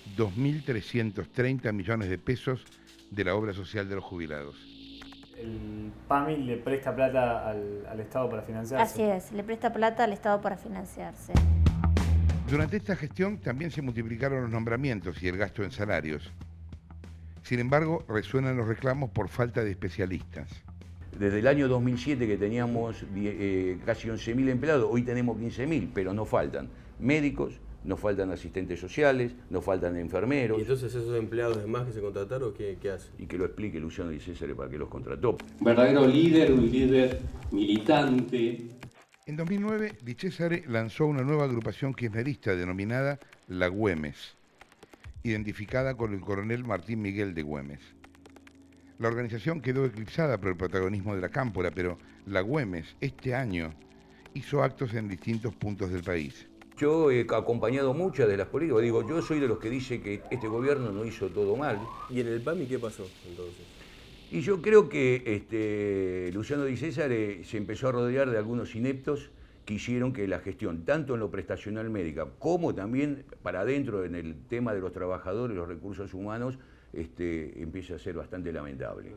2.330 millones de pesos de la obra social de los jubilados. El PAMI le presta plata al Estado para financiarse. Así es, le presta plata al Estado para financiarse. Durante esta gestión también se multiplicaron los nombramientos y el gasto en salarios. Sin embargo, resuenan los reclamos por falta de especialistas. Desde el año 2007 que teníamos casi 11.000 empleados, hoy tenemos 15.000, pero nos faltan médicos, nos faltan asistentes sociales, nos faltan enfermeros. ¿Y entonces esos empleados de más que se contrataron, qué hacen? Y que lo explique Luciano Di Cesare para qué los contrató. Verdadero líder, un líder militante. En 2009, Di Cesare lanzó una nueva agrupación kirchnerista denominada La Güemes, identificada con el coronel Martín Miguel de Güemes. La organización quedó eclipsada por el protagonismo de la Cámpora, pero La Güemes este año hizo actos en distintos puntos del país. Yo he acompañado muchas de las políticas, yo soy de los que dice que este gobierno no hizo todo mal. ¿Y en el PAMI qué pasó entonces? Y yo creo que Luciano Di Cesare se empezó a rodear de algunos ineptos que hicieron que la gestión, tanto en lo prestacional médica como también para adentro en el tema de los trabajadores, los recursos humanos, empiece a ser bastante lamentable.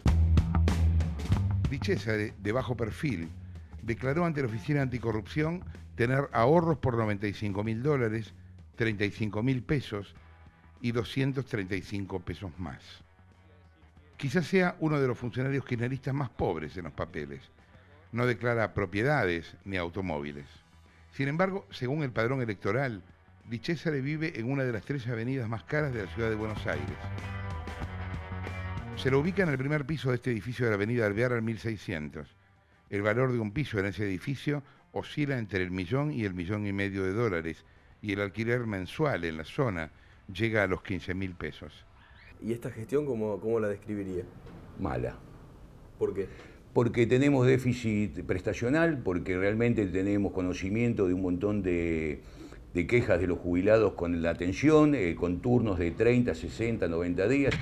Di Cesare, de bajo perfil, declaró ante la Oficina Anticorrupción tener ahorros por $95.000, 35.000 pesos y 235 pesos más. Quizás sea uno de los funcionarios kirchneristas más pobres en los papeles. No declara propiedades ni automóviles. Sin embargo, según el padrón electoral, Di Cesare vive en una de las 3 avenidas más caras de la ciudad de Buenos Aires. Se lo ubica en el primer piso de este edificio de la avenida Alvear al 1600. El valor de un piso en ese edificio oscila entre el $1.000.000 y el $1.500.000 y el alquiler mensual en la zona llega a los 15.000 pesos. ¿Y esta gestión cómo la describiría? Mala. ¿Por qué? Porque tenemos déficit prestacional, porque realmente tenemos conocimiento de un montón de quejas de los jubilados con la atención, con turnos de 30, 60, 90 días.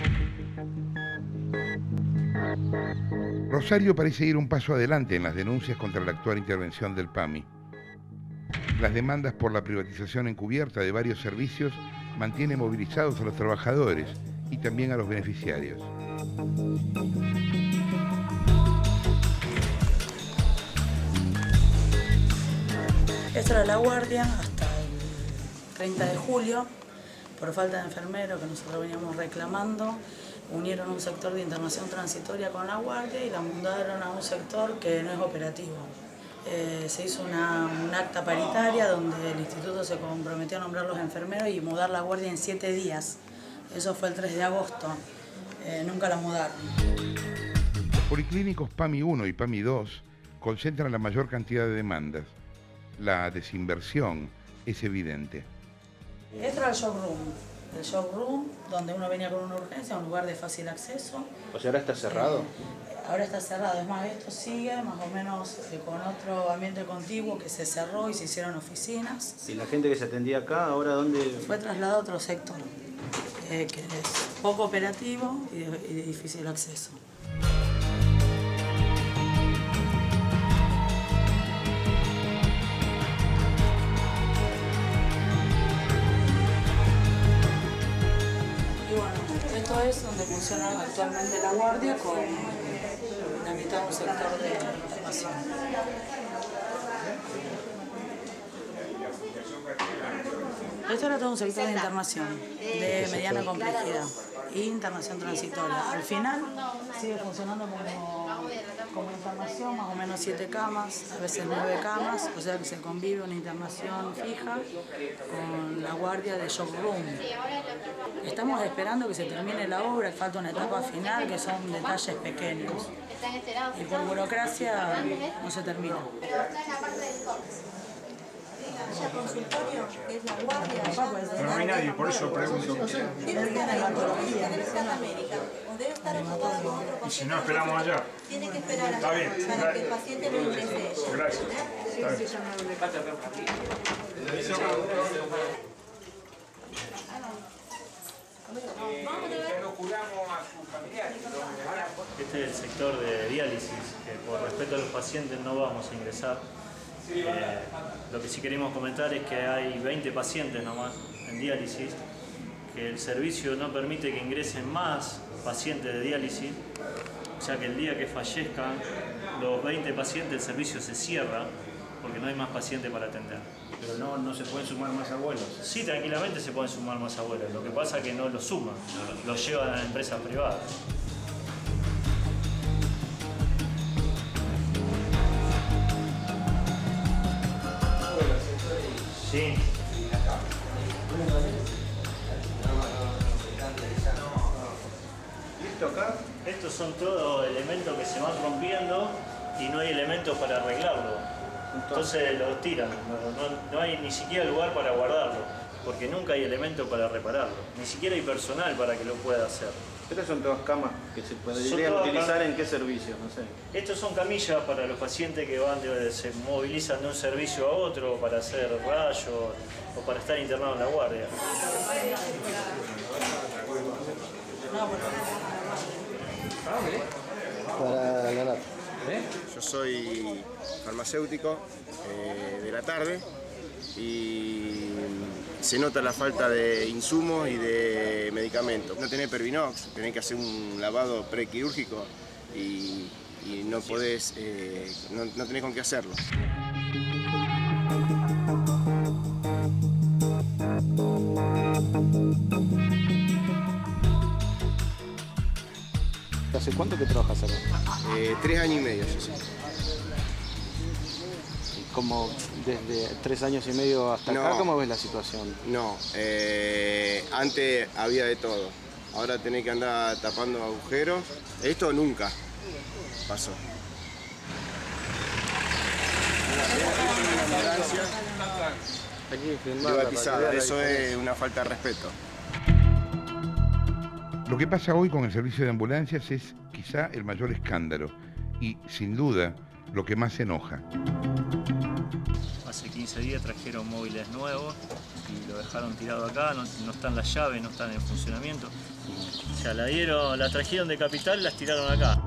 Rosario parece ir un paso adelante en las denuncias contra la actual intervención del PAMI. Las demandas por la privatización encubierta de varios servicios mantienen movilizados a los trabajadores y también a los beneficiarios. Esta era la guardia hasta el 30 de julio, por falta de enfermeros que nosotros veníamos reclamando. Unieron un sector de internación transitoria con la guardia y la mudaron a un sector que no es operativo. Se hizo un acta paritaria donde el instituto se comprometió a nombrar los enfermeros y mudar la guardia en 7 días. Eso fue el 3 de agosto. Nunca la mudaron. Los policlínicos PAMI 1 y PAMI 2 concentran la mayor cantidad de demandas. La desinversión es evidente. Este era el showroom, donde uno venía con una urgencia, un lugar de fácil acceso. O sea, ahora está cerrado. Ahora está cerrado, es más, esto sigue más o menos con otro ambiente contiguo que se cerró y se hicieron oficinas. ¿Y la gente que se atendía acá, ahora dónde? Fue trasladado a otro sector, que es poco operativo y de difícil acceso. Esto es donde funciona actualmente la guardia con la mitad de un sector de internación. Esto era todo un sector de internación de mediana complejidad y internación transitoria. Al final sigue funcionando como internación, más o menos 7 camas, a veces 9 camas, o sea que se convive una internación fija con la guardia de showroom. Estamos esperando que se termine la obra, falta una etapa final que son detalles pequeños. Y por burocracia no se termina. Consultorio, que es la guardia. No hay nadie, por eso pregunto. Tiene que estar en América, o debe estar ocupado con otro paciente. Y si no, esperamos allá. Tiene que esperar Está bien. para que el paciente lo ingrese ella. Gracias. Este es el sector de diálisis, que por respeto a los pacientes no vamos a ingresar. Lo que sí queremos comentar es que hay 20 pacientes nomás en diálisis, que el servicio no permite que ingresen más pacientes de diálisis, o sea que el día que fallezcan los 20 pacientes el servicio se cierra porque no hay más pacientes para atender. Pero no se pueden sumar más abuelos. Sí, tranquilamente se pueden sumar más abuelos, lo que pasa es que no los suman, los llevan a empresas privadas. Sí. ¿Listo acá? Estos son todos elementos que se van rompiendo y no hay elementos para arreglarlo. Entonces los tiran, no hay ni siquiera lugar para guardarlo, porque nunca hay elementos para repararlo. Ni siquiera hay personal para que lo pueda hacer. Estas son todas camas que se podrían utilizar en qué servicio, no sé. Estos son camillas para los pacientes que se movilizan de un servicio a otro para hacer rayos o para estar internados en la guardia. Para la nata. Yo soy farmacéutico de la tarde y se nota la falta de insumos y de medicamentos. No tenés Pervinox, tenés que hacer un lavado prequirúrgico y no podés, no tenés con qué hacerlo. ¿Hace cuánto que trabajas acá? 3 años y medio, yo sé. Como desde 3 años y medio hasta acá, ¿cómo ves la situación? No, antes había de todo. Ahora tenés que andar tapando agujeros. Esto nunca pasó. Privatizada, eso es una falta de respeto. Lo que pasa hoy con el servicio de ambulancias es quizá el mayor escándalo y, sin duda, lo que más enoja. Hace 15 días trajeron móviles nuevos y lo dejaron tirado acá, no están las llaves, no están en funcionamiento. O sea, la trajeron de Capital y las tiraron acá.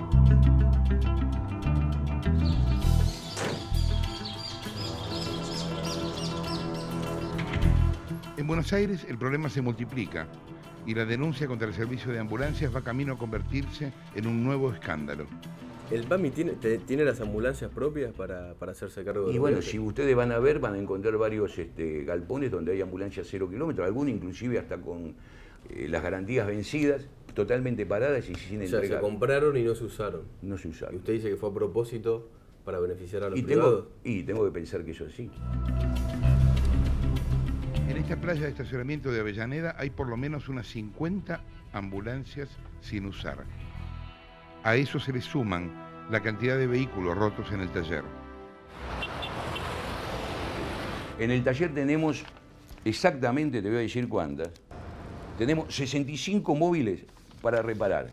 En Buenos Aires el problema se multiplica y la denuncia contra el servicio de ambulancias va camino a convertirse en un nuevo escándalo. ¿El PAMI tiene las ambulancias propias para hacerse cargo de Y bueno, si ustedes van a ver, van a encontrar varios galpones donde hay ambulancias 0 kilómetros, algunos inclusive hasta con las garantías vencidas, totalmente paradas y sin entregar. O sea, se compraron y no se usaron. No se usaron. Y usted dice que fue a propósito para beneficiar a los privados. Tengo que pensar que eso es así. En esta playa de estacionamiento de Avellaneda hay por lo menos unas 50 ambulancias sin usar. A eso se le suman la cantidad de vehículos rotos en el taller. En el taller tenemos exactamente, te voy a decir cuántas, tenemos 65 móviles para reparar.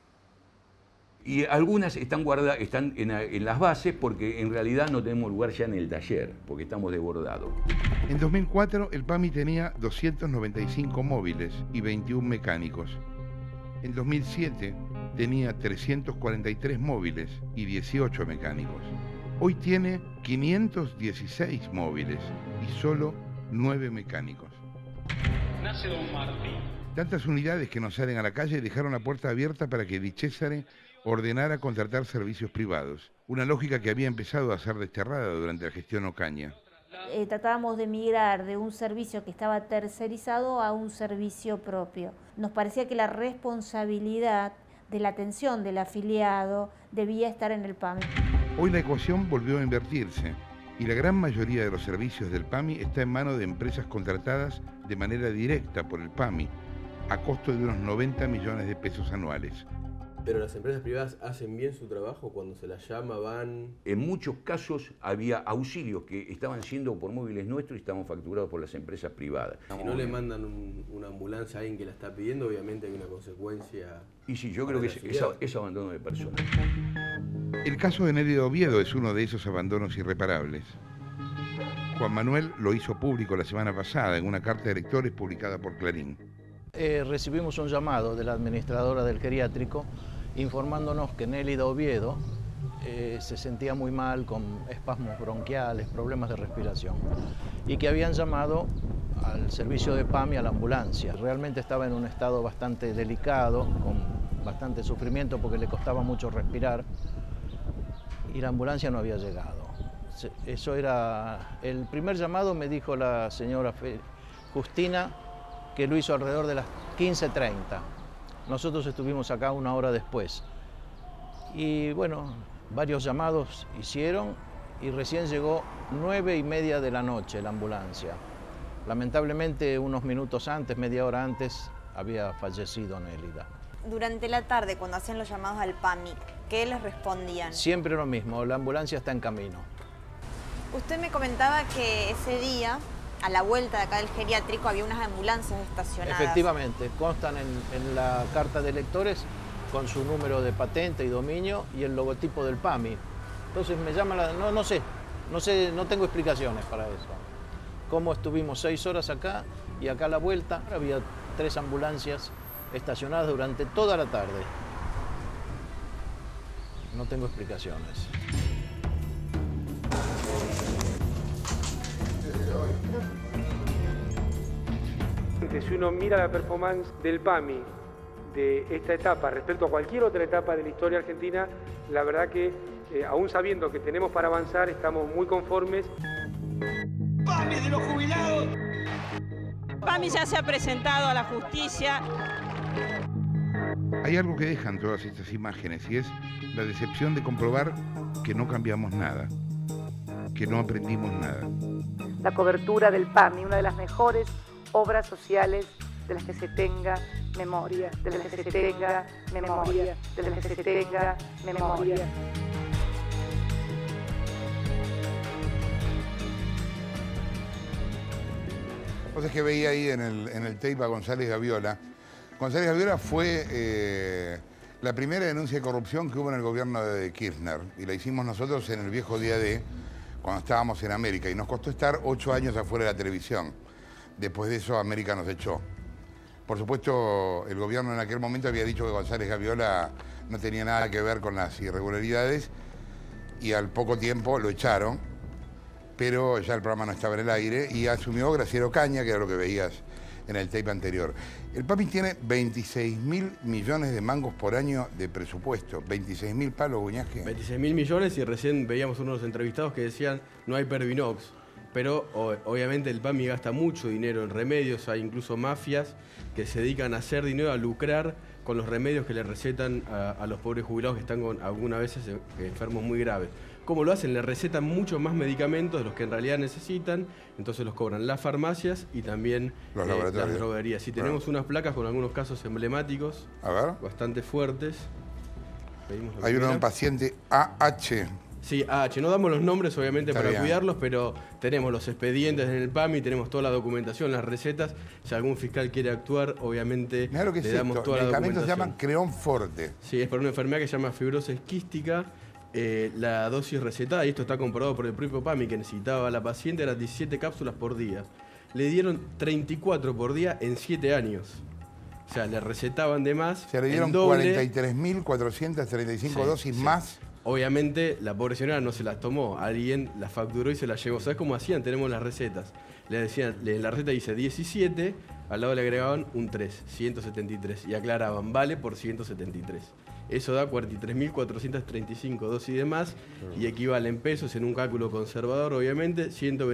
Y algunas están guardadas, están en las bases porque en realidad no tenemos lugar ya en el taller, porque estamos desbordados. En 2004 el PAMI tenía 295 móviles y 21 mecánicos. En 2007 tenía 343 móviles y 18 mecánicos. Hoy tiene 516 móviles y solo 9 mecánicos. Nace Don Martín. Tantas unidades que no salen a la calle dejaron la puerta abierta para que Di Cesare ordenara contratar servicios privados. Una lógica que había empezado a ser desterrada durante la gestión Ocaña. Tratábamos de migrar de un servicio que estaba tercerizado a un servicio propio. Nos parecía que la responsabilidad de la atención del afiliado debía estar en el PAMI. Hoy la ecuación volvió a invertirse y la gran mayoría de los servicios del PAMI está en manos de empresas contratadas de manera directa por el PAMI a costo de unos 90 millones de pesos anuales. ¿Pero las empresas privadas hacen bien su trabajo? Cuando se las llama, van... En muchos casos había auxilios que estaban siendo por móviles nuestros y estaban facturados por las empresas privadas. Si no le mandan una ambulancia a alguien que la está pidiendo, obviamente hay una consecuencia... Y sí, yo creo que es abandono de personas. El caso de Nelly de Oviedo es uno de esos abandonos irreparables. Juan Manuel lo hizo público la semana pasada en una carta de electores publicada por Clarín. Recibimos un llamado de la administradora del geriátrico informándonos que Nelly de Oviedo se sentía muy mal, con espasmos bronquiales, problemas de respiración, y que habían llamado al servicio de PAMI, a la ambulancia. Realmente estaba en un estado bastante delicado, con bastante sufrimiento porque le costaba mucho respirar, y la ambulancia no había llegado. Eso era el primer llamado, me dijo la señora Justina, que lo hizo alrededor de las 15:30. Nosotros estuvimos acá una hora después. Y bueno, varios llamados hicieron y recién llegó 9:30 de la noche la ambulancia. Lamentablemente, unos minutos antes, media hora antes, había fallecido Nélida. Durante la tarde, cuando hacían los llamados al PAMI, ¿qué les respondían? Siempre lo mismo, la ambulancia está en camino. Usted me comentaba que ese día, a la vuelta de acá del geriátrico, había unas ambulancias estacionadas. Efectivamente, constan en la carta de electores con su número de patente y dominio y el logotipo del PAMI. Entonces me llama la... No sé, no tengo explicaciones para eso. Cómo estuvimos 6 horas acá y acá a la vuelta había 3 ambulancias estacionadas durante toda la tarde. No tengo explicaciones. Si uno mira la performance del PAMI de esta etapa respecto a cualquier otra etapa de la historia argentina, la verdad que aún sabiendo que tenemos para avanzar, estamos muy conformes. ¡PAMI de los jubilados! PAMI ya se ha presentado a la justicia. Hay algo que dejan todas estas imágenes y es la decepción de comprobar que no cambiamos nada, que no aprendimos nada. La cobertura del PAMI, una de las mejores obras sociales de las que se tenga memoria, de las que se tenga memoria, de las que se tenga memoria. Vos es que veía ahí en el tape a González Gaviola. González Gaviola fue la primera denuncia de corrupción que hubo en el gobierno de Kirchner y la hicimos nosotros en el viejo día D, cuando estábamos en América, y nos costó estar 8 años afuera de la televisión. Después de eso, América nos echó. Por supuesto, el gobierno en aquel momento había dicho que González Gaviola no tenía nada que ver con las irregularidades y al poco tiempo lo echaron, pero ya el programa no estaba en el aire y asumió Graciela Ocaña, que era lo que veías en el tape anterior. El PAMI tiene 26.000 millones de mangos por año de presupuesto. 26.000 palos, Guñaje. 26.000 millones y recién veíamos unos entrevistados que decían no hay Pervinox. Pero obviamente el PAMI gasta mucho dinero en remedios, hay incluso mafias que se dedican a hacer dinero, a lucrar con los remedios que le recetan a los pobres jubilados que están con algunas veces enfermos muy graves. ¿Cómo lo hacen? Le recetan mucho más medicamentos de los que en realidad necesitan, entonces los cobran las farmacias y también las droguerías. Sí, tenemos unas placas con algunos casos emblemáticos, bastante fuertes. Hay un paciente AH. Sí, AH. No damos los nombres, obviamente, para cuidarlos, pero tenemos los expedientes en el PAMI, tenemos toda la documentación, las recetas. Si algún fiscal quiere actuar, obviamente le damos toda la documentación. El medicamento se llama Creonforte. Sí, es por una enfermedad que se llama fibrosis quística. La dosis recetada, y esto está comprobado por el propio PAMI, que necesitaba a la paciente, eran 17 cápsulas por día. Le dieron 34 por día en 7 años. O sea, le recetaban de más. Se le dieron 43.435 dosis más. Obviamente, la pobre señora no se las tomó. Alguien las facturó y se las llevó. ¿Sabes cómo hacían? Tenemos las recetas. Le decían, la receta dice 17, al lado le agregaban un 3, 173. Y aclaraban, vale por 173. Eso da 43.435 dosis de más y equivale en pesos, en un cálculo conservador, obviamente,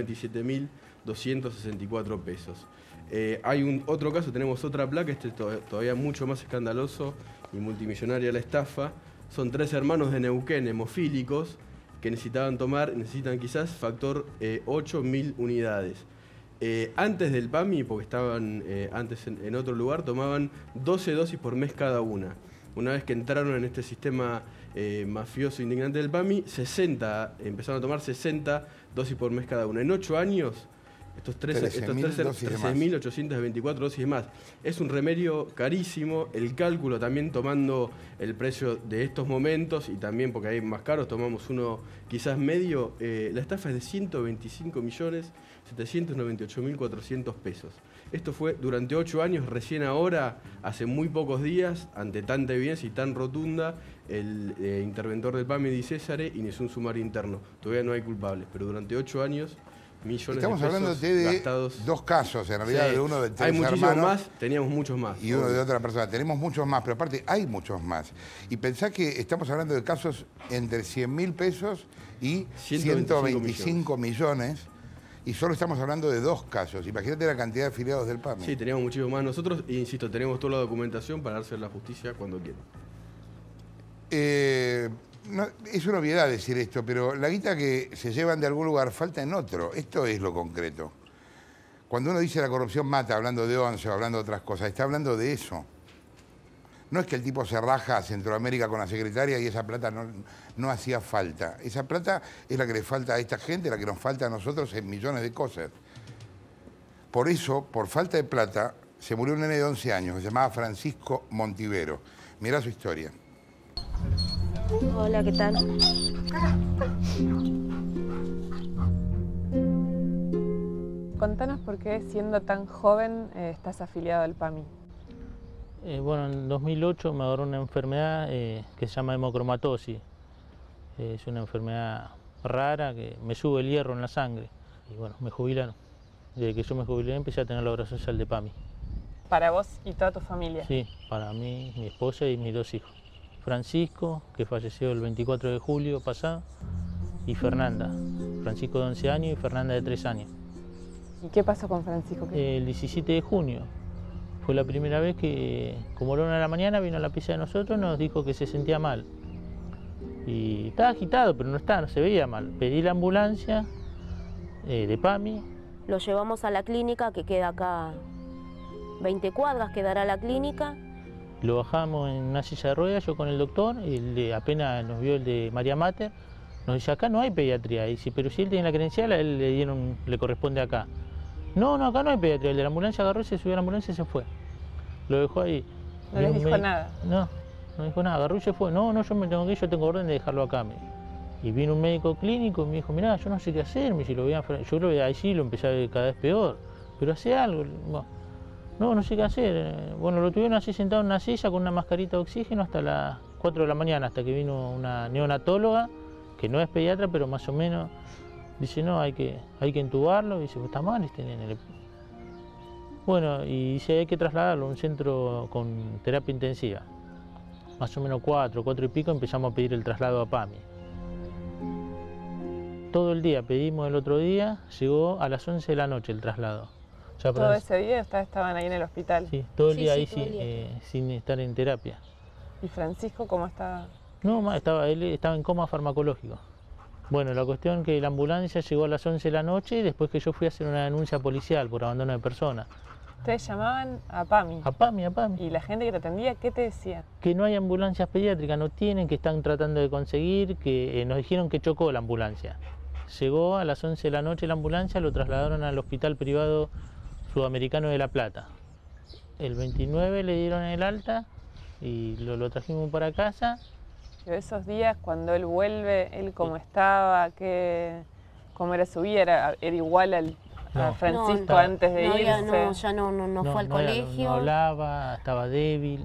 127.264 pesos. Hay otro caso, tenemos otra placa, este es todavía mucho más escandaloso y multimillonaria la estafa. Son 3 hermanos de Neuquén, hemofílicos, que necesitan quizás factor 8.000 unidades. Antes del PAMI, porque estaban antes en otro lugar, tomaban 12 dosis por mes cada una. Una vez que entraron en este sistema mafioso indignante del PAMI, empezaron a tomar 60 dosis por mes cada una. En 8 años, estos 13.824 dosis más. Es un remedio carísimo, el cálculo también tomando el precio de estos momentos y también porque hay más caros, tomamos uno quizás medio, la estafa es de 125.798.400 pesos. Esto fue durante 8 años, recién ahora, hace muy pocos días, ante tanta evidencia y tan rotunda, el interventor del PAMI, Di Césare, inició un sumario interno. Todavía no hay culpables, pero durante 8 años, millones Estamos de pesos hablando de gastados. 2 casos, en realidad, Sí. de uno de 3 Hay muchísimos hermanos. más, teníamos muchos más. Y uno de otra persona. Tenemos muchos más, pero aparte hay muchos más. Y pensá que estamos hablando de casos entre 100.000 pesos y 125 millones. Y solo estamos hablando de 2 casos. Imagínate la cantidad de afiliados del PAMI. Sí, teníamos muchísimos más nosotros e insisto, tenemos toda la documentación para darse la justicia cuando quieran. No, es una obviedad decir esto, pero la guita que se llevan de algún lugar falta en otro. Esto es lo concreto. Cuando uno dice la corrupción mata, hablando de 11 o hablando de otras cosas, está hablando de eso. No es que el tipo se raja a Centroamérica con la secretaria y esa plata no hacía falta. Esa plata es la que le falta a esta gente, la que nos falta a nosotros en millones de cosas. Por eso, por falta de plata, se murió un nene de 11 años que se llamaba Francisco Montivero. Mirá su historia. Hola, ¿qué tal? Contanos por qué, siendo tan joven, estás afiliado al PAMI. Bueno, en 2008 me agarró una enfermedad que se llama hemocromatosis. Es una enfermedad rara que me sube el hierro en la sangre. Y bueno, me jubilaron. Desde que yo me jubilé empecé a tener la obra social de PAMI. ¿Para vos y toda tu familia? Sí, para mí, mi esposa y mis 2 hijos. Francisco, que falleció el 24 de julio pasado, y Fernanda. Francisco de 11 años y Fernanda de 3 años. ¿Y qué pasó con Francisco? El 17 de junio. Fue la primera vez que, como a la 1 de la mañana, vino a la pieza de nosotros y nos dijo que se sentía mal. Y estaba agitado, pero no se veía mal. Pedí la ambulancia de PAMI. Lo llevamos a la clínica, que queda acá 20 cuadras, quedará la clínica. Lo bajamos en una silla de ruedas, yo con el doctor, y apenas nos vio el de María Mater, nos dice, acá no hay pediatría. Y dice, pero si él tiene la credencial, a él le corresponde acá. No, acá no hay pediatría. El de la ambulancia agarró, se subió a la ambulancia y se fue. Lo dejó ahí. ¿No les dijo nada? No dijo nada. Agarró y se fue. No, yo me tengo que ir, yo tengo orden de dejarlo acá. Y vino un médico clínico y me dijo, mirá, yo no sé qué hacer. Me dice, yo lo veía ahí, sí, lo empecé a ver cada vez peor. Pero hace algo. No sé qué hacer. Bueno, lo tuvieron así sentado en una silla con una mascarita de oxígeno hasta las 4 de la mañana, hasta que vino una neonatóloga, que no es pediatra, pero más o menos, dice, no, hay que entubarlo. Y dice, pues está mal este nene. Bueno, y dice, hay que trasladarlo a un centro con terapia intensiva. Más o menos 4 y pico empezamos a pedir el traslado a PAMI. Todo el día pedimos, el otro día llegó a las 11 de la noche el traslado. O sea, ¿Todo ese día estaban ahí en el hospital? Sí, todo el día ahí sin estar en terapia. ¿Y Francisco cómo estaba? No, él estaba en coma farmacológico. Bueno, la cuestión es que la ambulancia llegó a las 11 de la noche y después que yo fui a hacer una denuncia policial por abandono de persona. Ustedes llamaban a PAMI. A PAMI. ¿Y la gente que te atendía qué te decía? Que no hay ambulancias pediátricas, no tienen, que están tratando de conseguir, que nos dijeron que chocó la ambulancia. Llegó a las 11 de la noche la ambulancia, lo trasladaron al hospital privado sudamericano de La Plata. El 29 le dieron el alta y lo trajimos para casa. Pero esos días, cuando él vuelve, él cómo estaba, cómo era su vida, era igual a Francisco antes de irse. Ya no fue al colegio. No hablaba, estaba débil.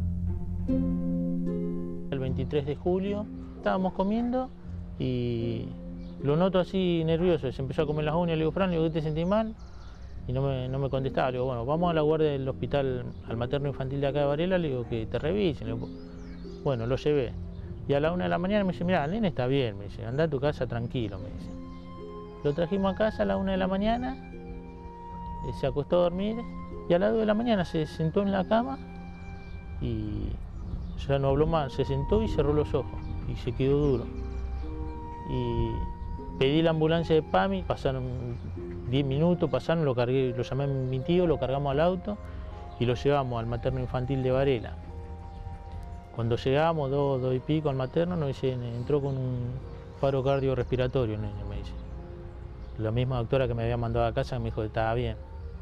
El 23 de julio estábamos comiendo y lo noto así nervioso. Se empezó a comer las uñas, le digo, Fran, ¿qué te sentís mal? Y no me contestaba. Le digo, bueno, vamos a la guardia del hospital, al materno infantil de acá de Varela, le digo que te revisen. Le digo, bueno, lo llevé. Y a la 1 de la mañana me dice, mira, el nene está bien, me dice, anda a tu casa tranquilo, me dice. Lo trajimos a casa a la 1 de la mañana, se acostó a dormir y a las 2 de la mañana se sentó en la cama y ya no habló más, se sentó y cerró los ojos y se quedó duro. Y pedí la ambulancia de PAMI, pasaron 10 minutos, lo cargué, lo llamé a mi tío, lo cargamos al auto y lo llevamos al materno infantil de Varela. Cuando llegamos, 2 y pico al materno, nos dicen, entró con un paro cardiorrespiratorio, el niño, me dice. La misma doctora que me había mandado a casa me dijo que estaba bien.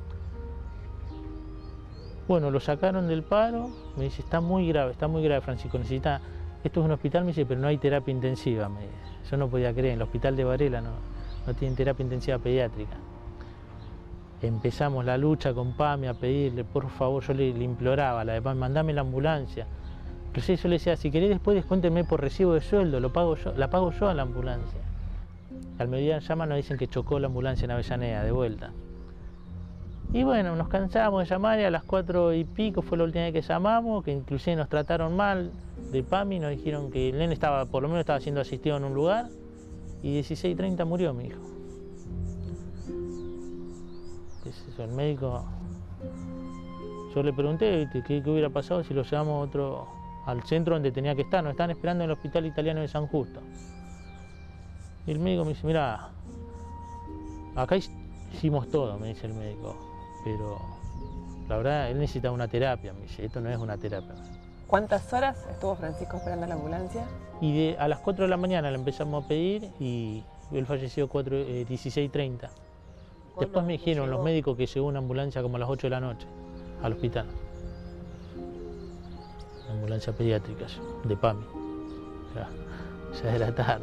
Bueno, lo sacaron del paro, me dice, está muy grave, Francisco, necesita... Esto es un hospital, me dice, pero no hay terapia intensiva, me dice. Yo no podía creer, en el hospital de Varela no tienen terapia intensiva pediátrica. Empezamos la lucha con PAMI a pedirle, por favor, yo le imploraba a la de PAMI, mandame la ambulancia. Entonces yo le decía, si querés después descuéntenme por recibo de sueldo, la pago yo a la ambulancia. Al mediodía llaman, nos dicen que chocó la ambulancia en Avellaneda, de vuelta. Y bueno, nos cansábamos de llamar y a las 4 y pico fue la última vez que llamamos, que inclusive nos trataron mal de PAMI, nos dijeron que el nene por lo menos estaba siendo asistido en un lugar y 16:30 murió mi hijo. ¿Qué es eso? El médico... Yo le pregunté qué hubiera pasado si lo llevamos al centro donde tenía que estar, nos estaban esperando en el hospital italiano de San Justo. Y el médico me dice, mira, acá hicimos todo, me dice el médico, pero la verdad él necesita una terapia, me dice, esto no es una terapia. ¿Cuántas horas estuvo Francisco esperando la ambulancia? Y a las 4 de la mañana le empezamos a pedir y él falleció 16:30. Después me dijeron los médicos que llegó una ambulancia como a las 8 de la noche al hospital. Una ambulancia pediátrica de PAMI. Ya era tarde.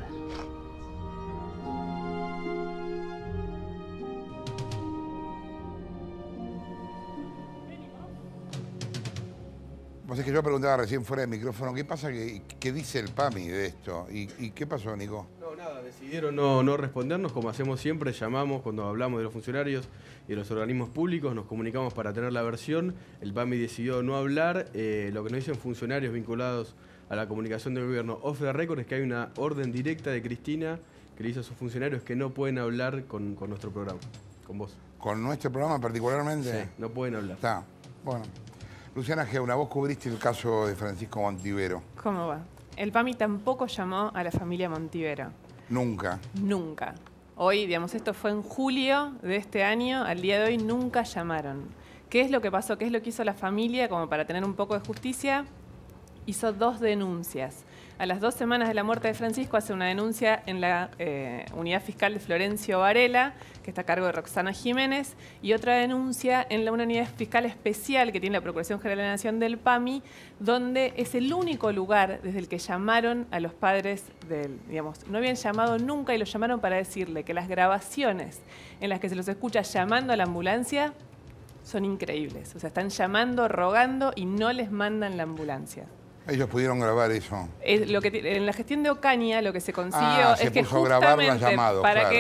Pues es que yo preguntaba recién fuera del micrófono, ¿qué pasa? ¿Qué dice el PAMI de esto? ¿Y qué pasó, Nico? No, nada, decidieron no respondernos, como hacemos siempre, llamamos cuando hablamos de los funcionarios y de los organismos públicos, nos comunicamos para tener la versión, el PAMI decidió no hablar, lo que nos dicen funcionarios vinculados a la comunicación del gobierno off the record es que hay una orden directa de Cristina que le dice a sus funcionarios que no pueden hablar con nuestro programa, con vos. ¿Con nuestro programa particularmente? Sí, no pueden hablar. Está, bueno. Luciana Geuna, vos cubriste el caso de Francisco Montivero. ¿Cómo va? El PAMI tampoco llamó a la familia Montivero. Nunca. Nunca. Hoy, digamos, esto fue en julio de este año, al día de hoy nunca llamaron. ¿Qué es lo que pasó? ¿Qué es lo que hizo la familia? Como para tener un poco de justicia, hizo 2 denuncias. A las 2 semanas de la muerte de Francisco hace una denuncia en la unidad fiscal de Florencio Varela, que está a cargo de Roxana Jiménez, y otra denuncia en una unidad fiscal especial que tiene la Procuración General de la Nación del PAMI, donde es el único lugar desde el que llamaron a los padres del, digamos, no habían llamado nunca y los llamaron para decirle que las grabaciones en las que se los escucha llamando a la ambulancia son increíbles. O sea, están llamando, rogando y no les mandan la ambulancia. Ellos pudieron grabar eso. En la gestión de Ocaña lo que se consiguió es que justamente llamado, para claro. que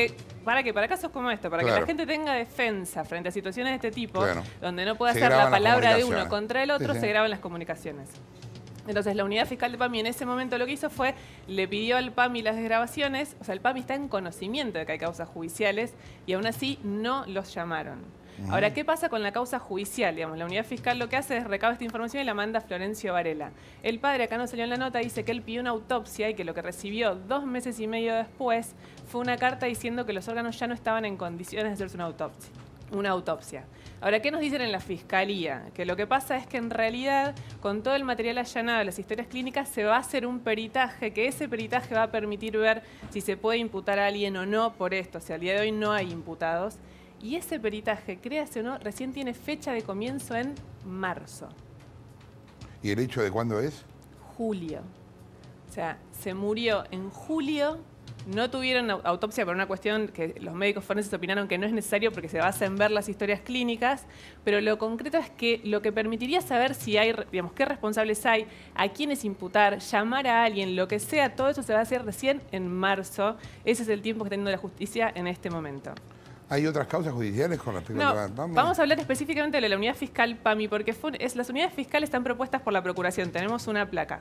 ¿Para qué? Para casos como este, para que la gente tenga defensa frente a situaciones de este tipo, donde no puede Se hacer la graban las palabra de uno comunicaciones. contra el otro, Sí, sí. se graban las comunicaciones. Entonces la unidad fiscal de PAMI en ese momento lo que hizo fue, le pidió al PAMI las desgrabaciones, o sea, el PAMI está en conocimiento de que hay causas judiciales y aún así no los llamaron. Ahora, ¿qué pasa con la causa judicial? Digamos, la unidad fiscal lo que hace es recaba esta información y la manda a Florencio Varela. El padre, acá no salió en la nota, dice que él pidió una autopsia y que lo que recibió 2 meses y medio después fue una carta diciendo que los órganos ya no estaban en condiciones de hacerse una autopsia. Ahora, ¿qué nos dicen en la Fiscalía? Que lo que pasa es que en realidad, con todo el material allanado de las historias clínicas, se va a hacer un peritaje, que ese peritaje va a permitir ver si se puede imputar a alguien o no por esto. O sea, al día de hoy no hay imputados. Y ese peritaje, créase o no, recién tiene fecha de comienzo en marzo. ¿Y el hecho de cuándo es? Julio. O sea, se murió en julio, no tuvieron autopsia por una cuestión que los médicos forenses opinaron que no es necesario porque se basa en ver las historias clínicas, pero lo concreto es que lo que permitiría saber si hay, digamos, qué responsables hay, a quiénes imputar, llamar a alguien, lo que sea, todo eso se va a hacer recién en marzo. Ese es el tiempo que está teniendo la justicia en este momento. ¿Hay otras causas judiciales con respecto a PAMI? Vamos a hablar específicamente de la unidad fiscal PAMI, porque las unidades fiscales están propuestas por la Procuración. Tenemos una placa.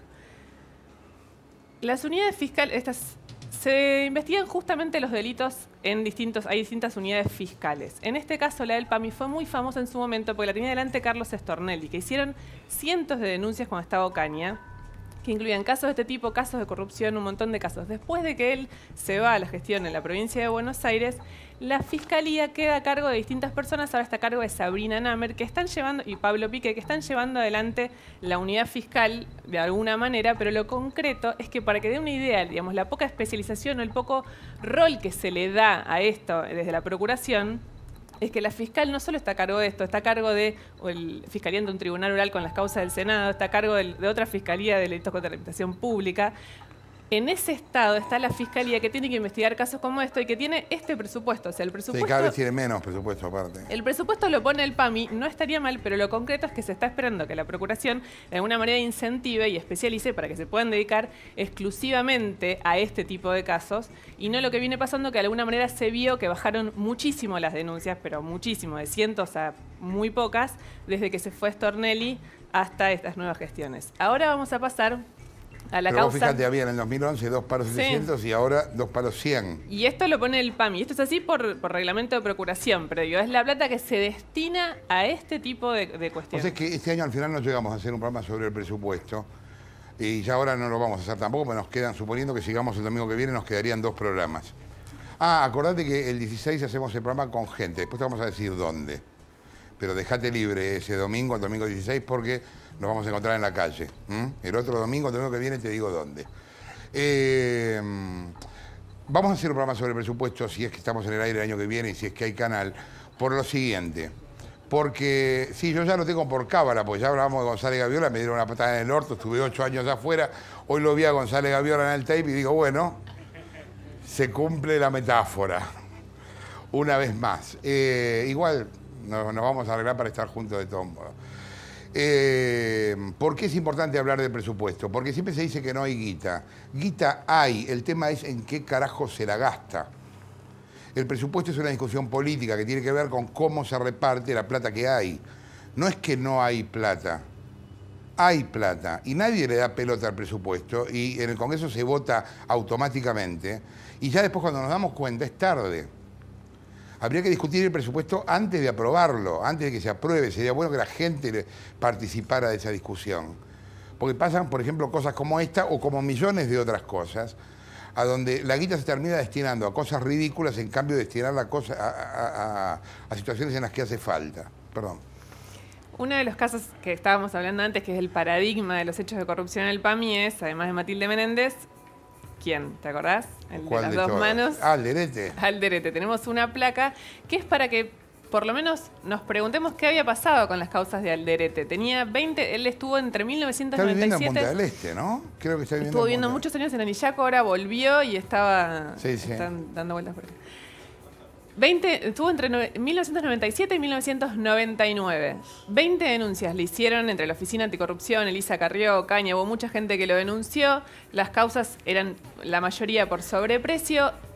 Las unidades fiscales, se investigan justamente los delitos en hay distintas unidades fiscales. En este caso, la del PAMI fue muy famosa en su momento porque la tenía delante Carlos Stornelli, que hicieron cientos de denuncias cuando estaba Ocaña, que incluían casos de este tipo, casos de corrupción, un montón de casos. Después de que él se va a la gestión en la provincia de Buenos Aires, la Fiscalía queda a cargo de distintas personas, ahora está a cargo de Sabrina Namer, que están llevando, y Pablo Pique, que están llevando adelante la unidad fiscal de alguna manera, pero lo concreto es que para que dé una idea, digamos, la poca especialización o el poco rol que se le da a esto desde la Procuración, es que la fiscal no solo está a cargo de esto, está a cargo de fiscalía de un tribunal oral con las causas del Senado, está a cargo de otra fiscalía de delitos contra la administración pública. En ese estado está la Fiscalía que tiene que investigar casos como esto y que tiene este presupuesto. O sea, el presupuesto... Sí, cada vez tiene menos presupuesto aparte. El presupuesto lo pone el PAMI, no estaría mal, pero lo concreto es que se está esperando que la Procuración de alguna manera incentive y especialice para que se puedan dedicar exclusivamente a este tipo de casos y no lo que viene pasando, que de alguna manera se vio que bajaron muchísimo las denuncias, pero muchísimo, de cientos a muy pocas, desde que se fue Stornelli hasta estas nuevas gestiones. Ahora vamos a pasar a la Pero causa. vos fíjate, había en el 2011 2 paros 700 y ahora 2 paros 100. Y esto lo pone el PAMI. Esto es así por reglamento de procuración, pero digo, es la plata que se destina a este tipo de cuestiones. O sea, es que este año al final no llegamos a hacer un programa sobre el presupuesto y ya ahora no lo vamos a hacer tampoco, pero nos quedan, suponiendo que sigamos el domingo que viene, nos quedarían 2 programas. Acordate que el 16 hacemos el programa con gente, después te vamos a decir dónde. Pero dejate libre ese domingo, el domingo 16, porque nos vamos a encontrar en la calle. El otro domingo, el domingo que viene, te digo dónde. Vamos a hacer un programa sobre el presupuesto, si es que estamos en el aire el año que viene y si es que hay canal, por lo siguiente. Porque, sí, yo ya lo tengo por cábala, porque ya hablábamos de González Gaviola, me dieron una patada en el orto, estuve 8 años afuera, hoy lo vi a González Gaviola en el tape y digo, bueno, se cumple la metáfora. Una vez más. Igual nos vamos a arreglar para estar juntos de todos modos. ¿Por qué es importante hablar del presupuesto? Porque siempre se dice que no hay guita. Guita hay, el tema es en qué carajo se la gasta. El presupuesto es una discusión política que tiene que ver con cómo se reparte la plata que hay. No es que no hay plata. Hay plata y nadie le da pelota al presupuesto y en el Congreso se vota automáticamente y ya después cuando nos damos cuenta es tarde. Habría que discutir el presupuesto antes de aprobarlo, antes de que se apruebe. Sería bueno que la gente participara de esa discusión. Porque pasan, por ejemplo, cosas como esta o como millones de otras cosas, a donde la guita se termina destinando a cosas ridículas en cambio de destinarla a situaciones en las que hace falta. Perdón. Uno de los casos que estábamos hablando antes, que es el paradigma de los hechos de corrupción en el PAMI, es, además de Matilde Menéndez, ¿quién? ¿Te acordás? El de las dos manos. Alderete. Alderete. Tenemos una placa que es para que por lo menos nos preguntemos qué había pasado con las causas de Alderete. Tenía 20, él estuvo entre 1997... Está viviendo en Punta del Este, ¿no? Creo que está viviendo estuvo viviendo muchos años en Anillaco, ahora volvió y estaba... Sí. Están dando vueltas por aquí. Estuvo entre 1997 y 1999. 20 denuncias le hicieron entre la Oficina Anticorrupción, Elisa Carrió, Caña, hubo mucha gente que lo denunció. Las causas eran la mayoría por sobreprecio.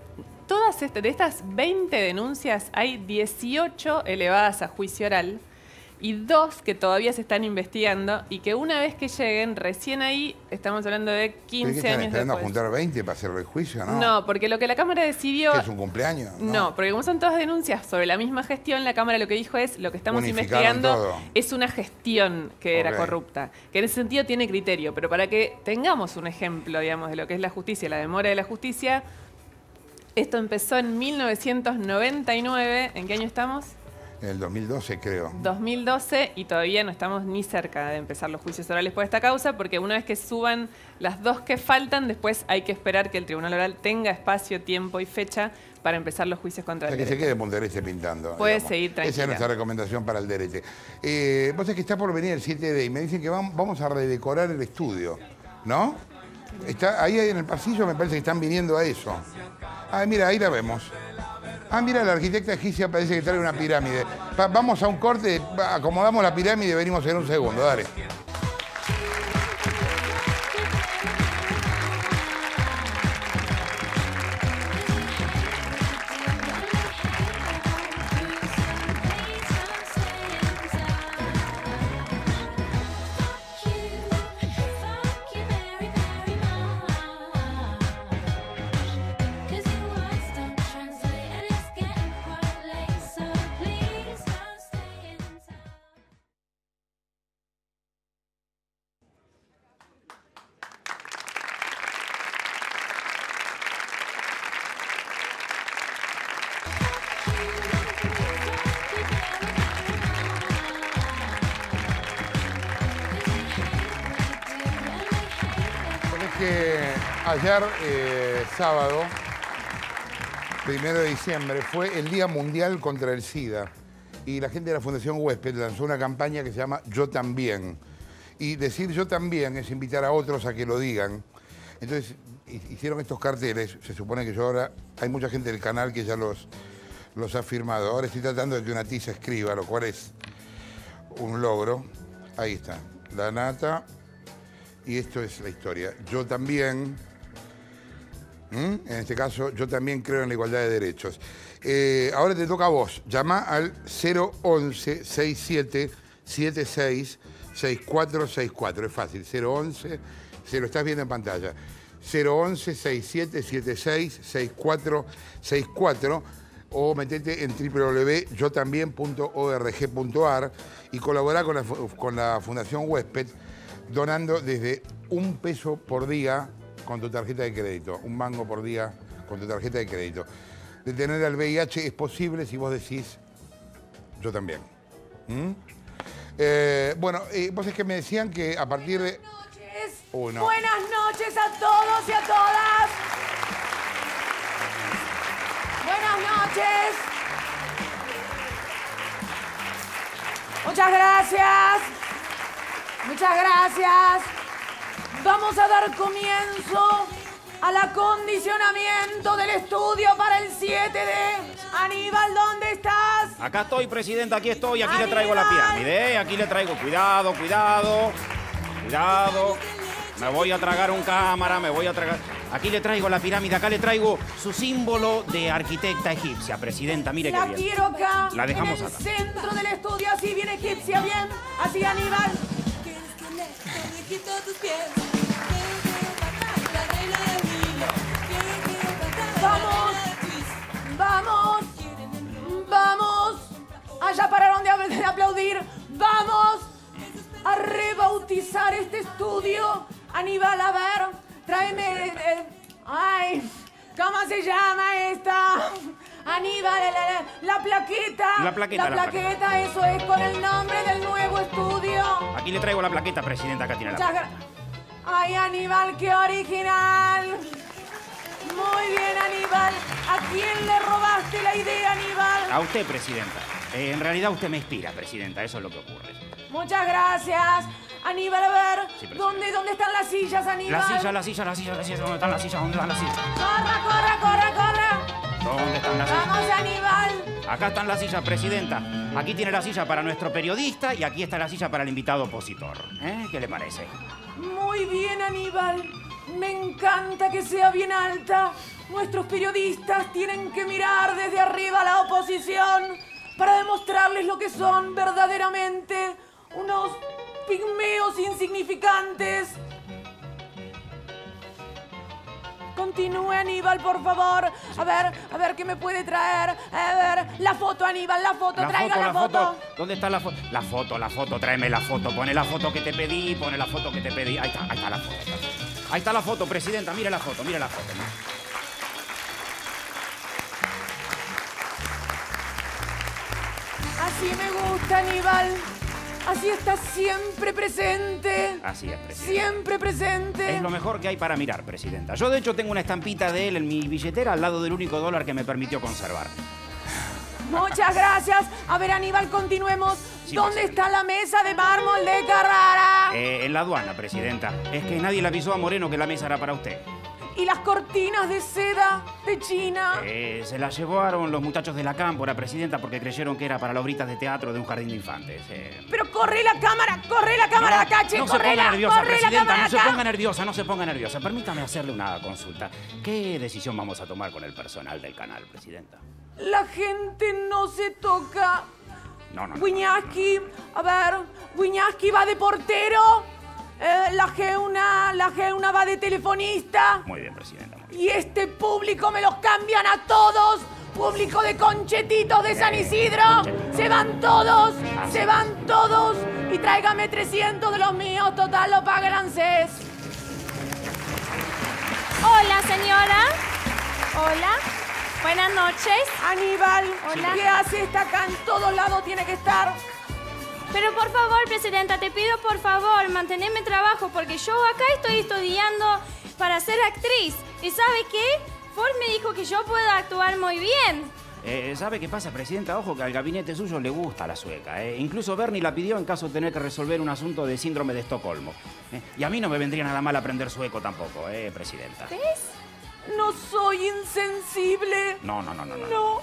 de estas 20 denuncias hay 18 elevadas a juicio oral y 2 que todavía se están investigando y que una vez que lleguen, recién ahí, estamos hablando de 15 ¿Están años esperando después. a juntar 20 para hacer el juicio, no? No, porque lo que la Cámara decidió... ¿Qué es un cumpleaños? No, porque como son todas denuncias sobre la misma gestión, la Cámara lo que dijo es, lo que estamos Unificaron investigando todo. es una gestión que era Ok. corrupta, que en ese sentido tiene criterio, pero para que tengamos un ejemplo, digamos, de lo que es la justicia, la demora de la justicia, esto empezó en 1999, ¿en qué año estamos? En el 2012, creo. 2012 y todavía no estamos ni cerca de empezar los juicios orales por esta causa, porque una vez que suban las 2 que faltan, después hay que esperar que el Tribunal Oral tenga espacio, tiempo y fecha para empezar los juicios contra O sea, el que se derecho. quede Punta pintando. Puede digamos. seguir tranquila. Esa es nuestra recomendación para el Derete. Vos sabés que está por venir el 7D y me dicen que vamos a redecorar el estudio, ¿no? Está ahí en el pasillo, me parece que están viniendo a eso. Ah, mira, ahí la vemos. Ah, mira, la arquitecta egipcia parece que trae una pirámide. Vamos a un corte, acomodamos la pirámide y venimos en un segundo, dale. Que ayer, sábado, 1 de diciembre, fue el Día Mundial contra el SIDA. Y la gente de la Fundación Huésped lanzó una campaña que se llama Yo También. Y decir yo también es invitar a otros a que lo digan. Entonces, hicieron estos carteles. Se supone que yo ahora... Hay mucha gente del canal que ya los ha firmado. Ahora estoy tratando de que una tiza escriba, lo cual es un logro. Ahí está. La nata... Y esto es la historia. Yo también, en este caso, yo también creo en la igualdad de derechos. Ahora te toca a vos. Llama al 011-6776-6464. Es fácil. 011, se lo estás viendo en pantalla. 011-6776-6464. O metete en www.yotambien.org.ar y colabora con la Fundación Huésped, donando desde $1 por día con tu tarjeta de crédito, $1 mango por día con tu tarjeta de crédito. Detener al VIH es posible si vos decís, yo también. Bueno, vos es que me decían que a partir de... Buenas noches a todos y a todas. Buenas noches. Muchas gracias. Muchas gracias. Vamos a dar comienzo al acondicionamiento del estudio para el 7D. Aníbal, ¿dónde estás? Acá estoy, presidenta, aquí estoy. Aquí le traigo la pirámide, ¿eh? Aquí le traigo. Cuidado, cuidado. Cuidado. Me voy a tragar un cámara, me voy a tragar... Aquí le traigo la pirámide, acá le traigo su símbolo de arquitecta egipcia. Presidenta, mire qué La bien. quiero acá, La dejamos en el acá. centro del estudio. Así viene egipcia, bien. Así, Aníbal. Vamos, vamos, vamos. Allá pararon de aplaudir. Vamos a rebautizar este estudio. Aníbal, a ver, tráeme... ay, ¿cómo se llama esta? Aníbal, la plaqueta. La plaqueta. Eso es, con el nombre del nuevo estudio. Aquí le traigo la plaqueta, presidenta, acá tiene la Muchas plaqueta. Ay, Aníbal, qué original. Muy bien, Aníbal. ¿A quién le robaste la idea, Aníbal? A usted, presidenta. En realidad usted me inspira, presidenta, eso es lo que ocurre. Muchas gracias. Aníbal, a ver, Sí, ¿dónde están las sillas, Aníbal? La silla, ¿dónde están las sillas? ¿Dónde están las sillas? Corra. ¿Dónde están las sillas? Vamos, Aníbal. Acá están las sillas, presidenta. Aquí tiene la silla para nuestro periodista y aquí está la silla para el invitado opositor. ¿Qué le parece? Muy bien, Aníbal. Me encanta que sea bien alta. Nuestros periodistas tienen que mirar desde arriba a la oposición para demostrarles lo que son verdaderamente unos pigmeos insignificantes. Continúe, Aníbal, por favor. A ver, ¿qué me puede traer? A ver, la foto, Aníbal, la foto. Traiga la foto. ¿Dónde está la foto? La foto, tráeme la foto. Pone la foto que te pedí, pone la foto que te pedí. Ahí está la foto. Ahí está la foto, presidenta. Mire la foto, mire la foto. Así me gusta, Aníbal. Así está siempre presente. Así es, presidenta. Siempre presente. Es lo mejor que hay para mirar, presidenta. Yo, de hecho, tengo una estampita de él en mi billetera al lado del único dólar que me permitió conservar. Muchas gracias. A ver, Aníbal, continuemos. Sí, ¿Dónde está la mesa de mármol de Carrara? En la aduana, presidenta. Es que nadie le avisó a Moreno que la mesa era para usted. ¿Y las cortinas de seda de China? Se las llevaron los muchachos de la cámpora, presidenta, porque creyeron que era para las obritas de teatro de un jardín de infantes. Pero corre la cámara de acá, che, no se ponga nerviosa, corre la presidenta, cámara no se acá. ponga nerviosa. Permítame hacerle una consulta. ¿Qué decisión vamos a tomar con el personal del canal, presidenta? La gente no se toca. No. Wiñaski, a ver, Wiñaski va de portero. La G1 va de telefonista. Muy bien, presidenta. Y este público me los cambian a todos. Público de conchetitos de San Isidro. Se van todos, se van todos. Y tráigame 300 de los míos, total lo paga el ANSES. Hola, señora. Hola. Buenas noches. Aníbal, hola. ¿Qué hace? Está acá en todos lados, tiene que estar. Pero por favor, presidenta, te pido por favor, mantenerme trabajo, porque yo acá estoy estudiando para ser actriz. ¿Y sabe qué? Ford me dijo que yo puedo actuar muy bien. ¿Sabe qué pasa, presidenta? Ojo que al gabinete suyo le gusta la sueca. Incluso Bernie la pidió en caso de tener que resolver un asunto de síndrome de Estocolmo. Y a mí no me vendría nada mal aprender sueco tampoco, presidenta. ¿Ves? No soy insensible. No. No.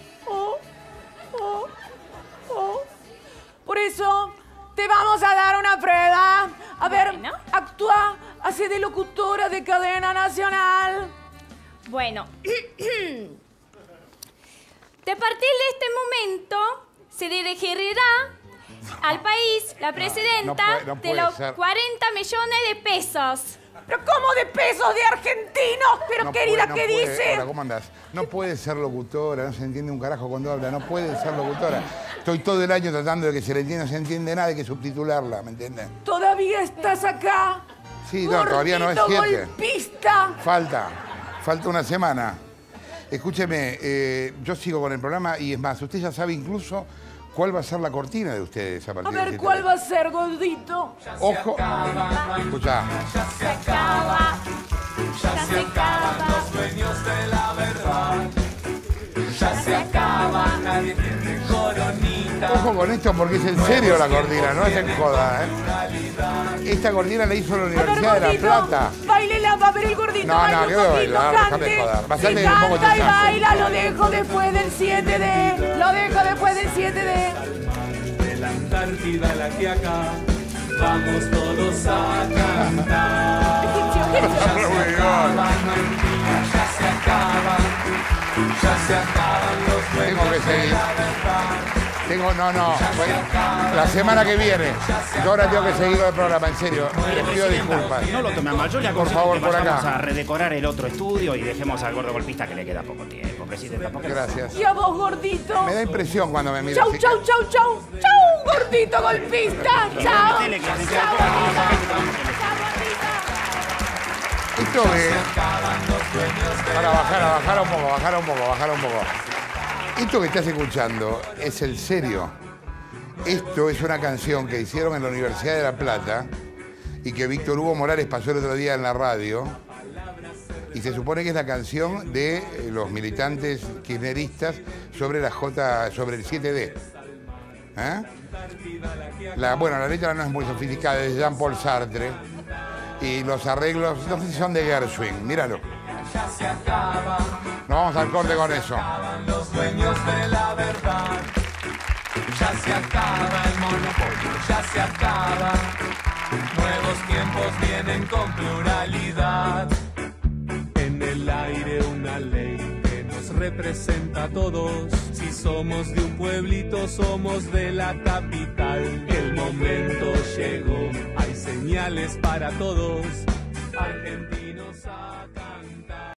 Por eso te vamos a dar una prueba. A ver, actúa, hace de locutora de cadena nacional. Bueno, de partir de este momento se dirigirá al país la presidenta no puede de los ser. 40 millones de pesos. ¿Pero cómo de pesos de argentinos? Pero No querida, puede, ¿qué no puede. dice? Hola, ¿cómo andás? No puede ser locutora, no se entiende un carajo cuando habla, no puede ser locutora. Estoy todo el año tratando de que se le entienda, no se entiende nada, hay que subtitularla, ¿me entiendes? ¿Todavía estás acá? Sí, no, todavía no es Gordito 7. golpista. Falta una semana. Escúcheme, yo sigo con el programa y es más, usted ya sabe incluso cuál va a ser la cortina de ustedes a A partir de ver, ¿cuál va a ser, gordito? Ojo. Escuchá. Se acaba, ya se acaba. Los sueños de la verdad. Ya se acaba, nadie tiene coronita. Ojo con esto porque es en serio la cortina, no es en joda, Esta cortina la hizo la Universidad de La Plata. Báilela, va a ver el gordito. No, baila no, un que voy a poquito, bailar, cante. déjame joder. Si Bastante un poco canta y tensazo. baila, lo dejo después del 7D. Lo dejo después del 7D. De la Antártida a la Quiaca, vamos todos a cantar. Ya se acaba, ya se acaban los Tengo juegos que de seguir. la verdad. La semana que viene. Yo ahora tengo que seguir con el programa, en serio. Les pido disculpas. No lo tome a mal, yo le Por aconsejo favor, que por vayamos acá. a redecorar el otro estudio y dejemos al gordo golpista que le queda poco tiempo, presidenta. Gracias. Y a vos, gordito. Me da impresión cuando me mira Chau, así. chau, chau, chau. Chau, gordito golpista. Chao. Esto que... Para bajar un poco. Esto que estás escuchando es el serio. Esto es una canción que hicieron en la Universidad de La Plata y que Víctor Hugo Morales pasó el otro día en la radio. Y se supone que es la canción de los militantes kirchneristas sobre la sobre el 7D. La letra no es muy sofisticada, es de Jean-Paul Sartre. Y los arreglos, no sé si son de Gershwin, míralo. Nos vamos al corte con eso. Los sueños de la verdad. Ya se acaba el monopolio, ya se acaba. Nuevos tiempos vienen con pluralidad. En el aire una representa a todos. Si somos de un pueblito, somos de la capital. El momento llegó, hay señales para todos. Argentinos a cantar.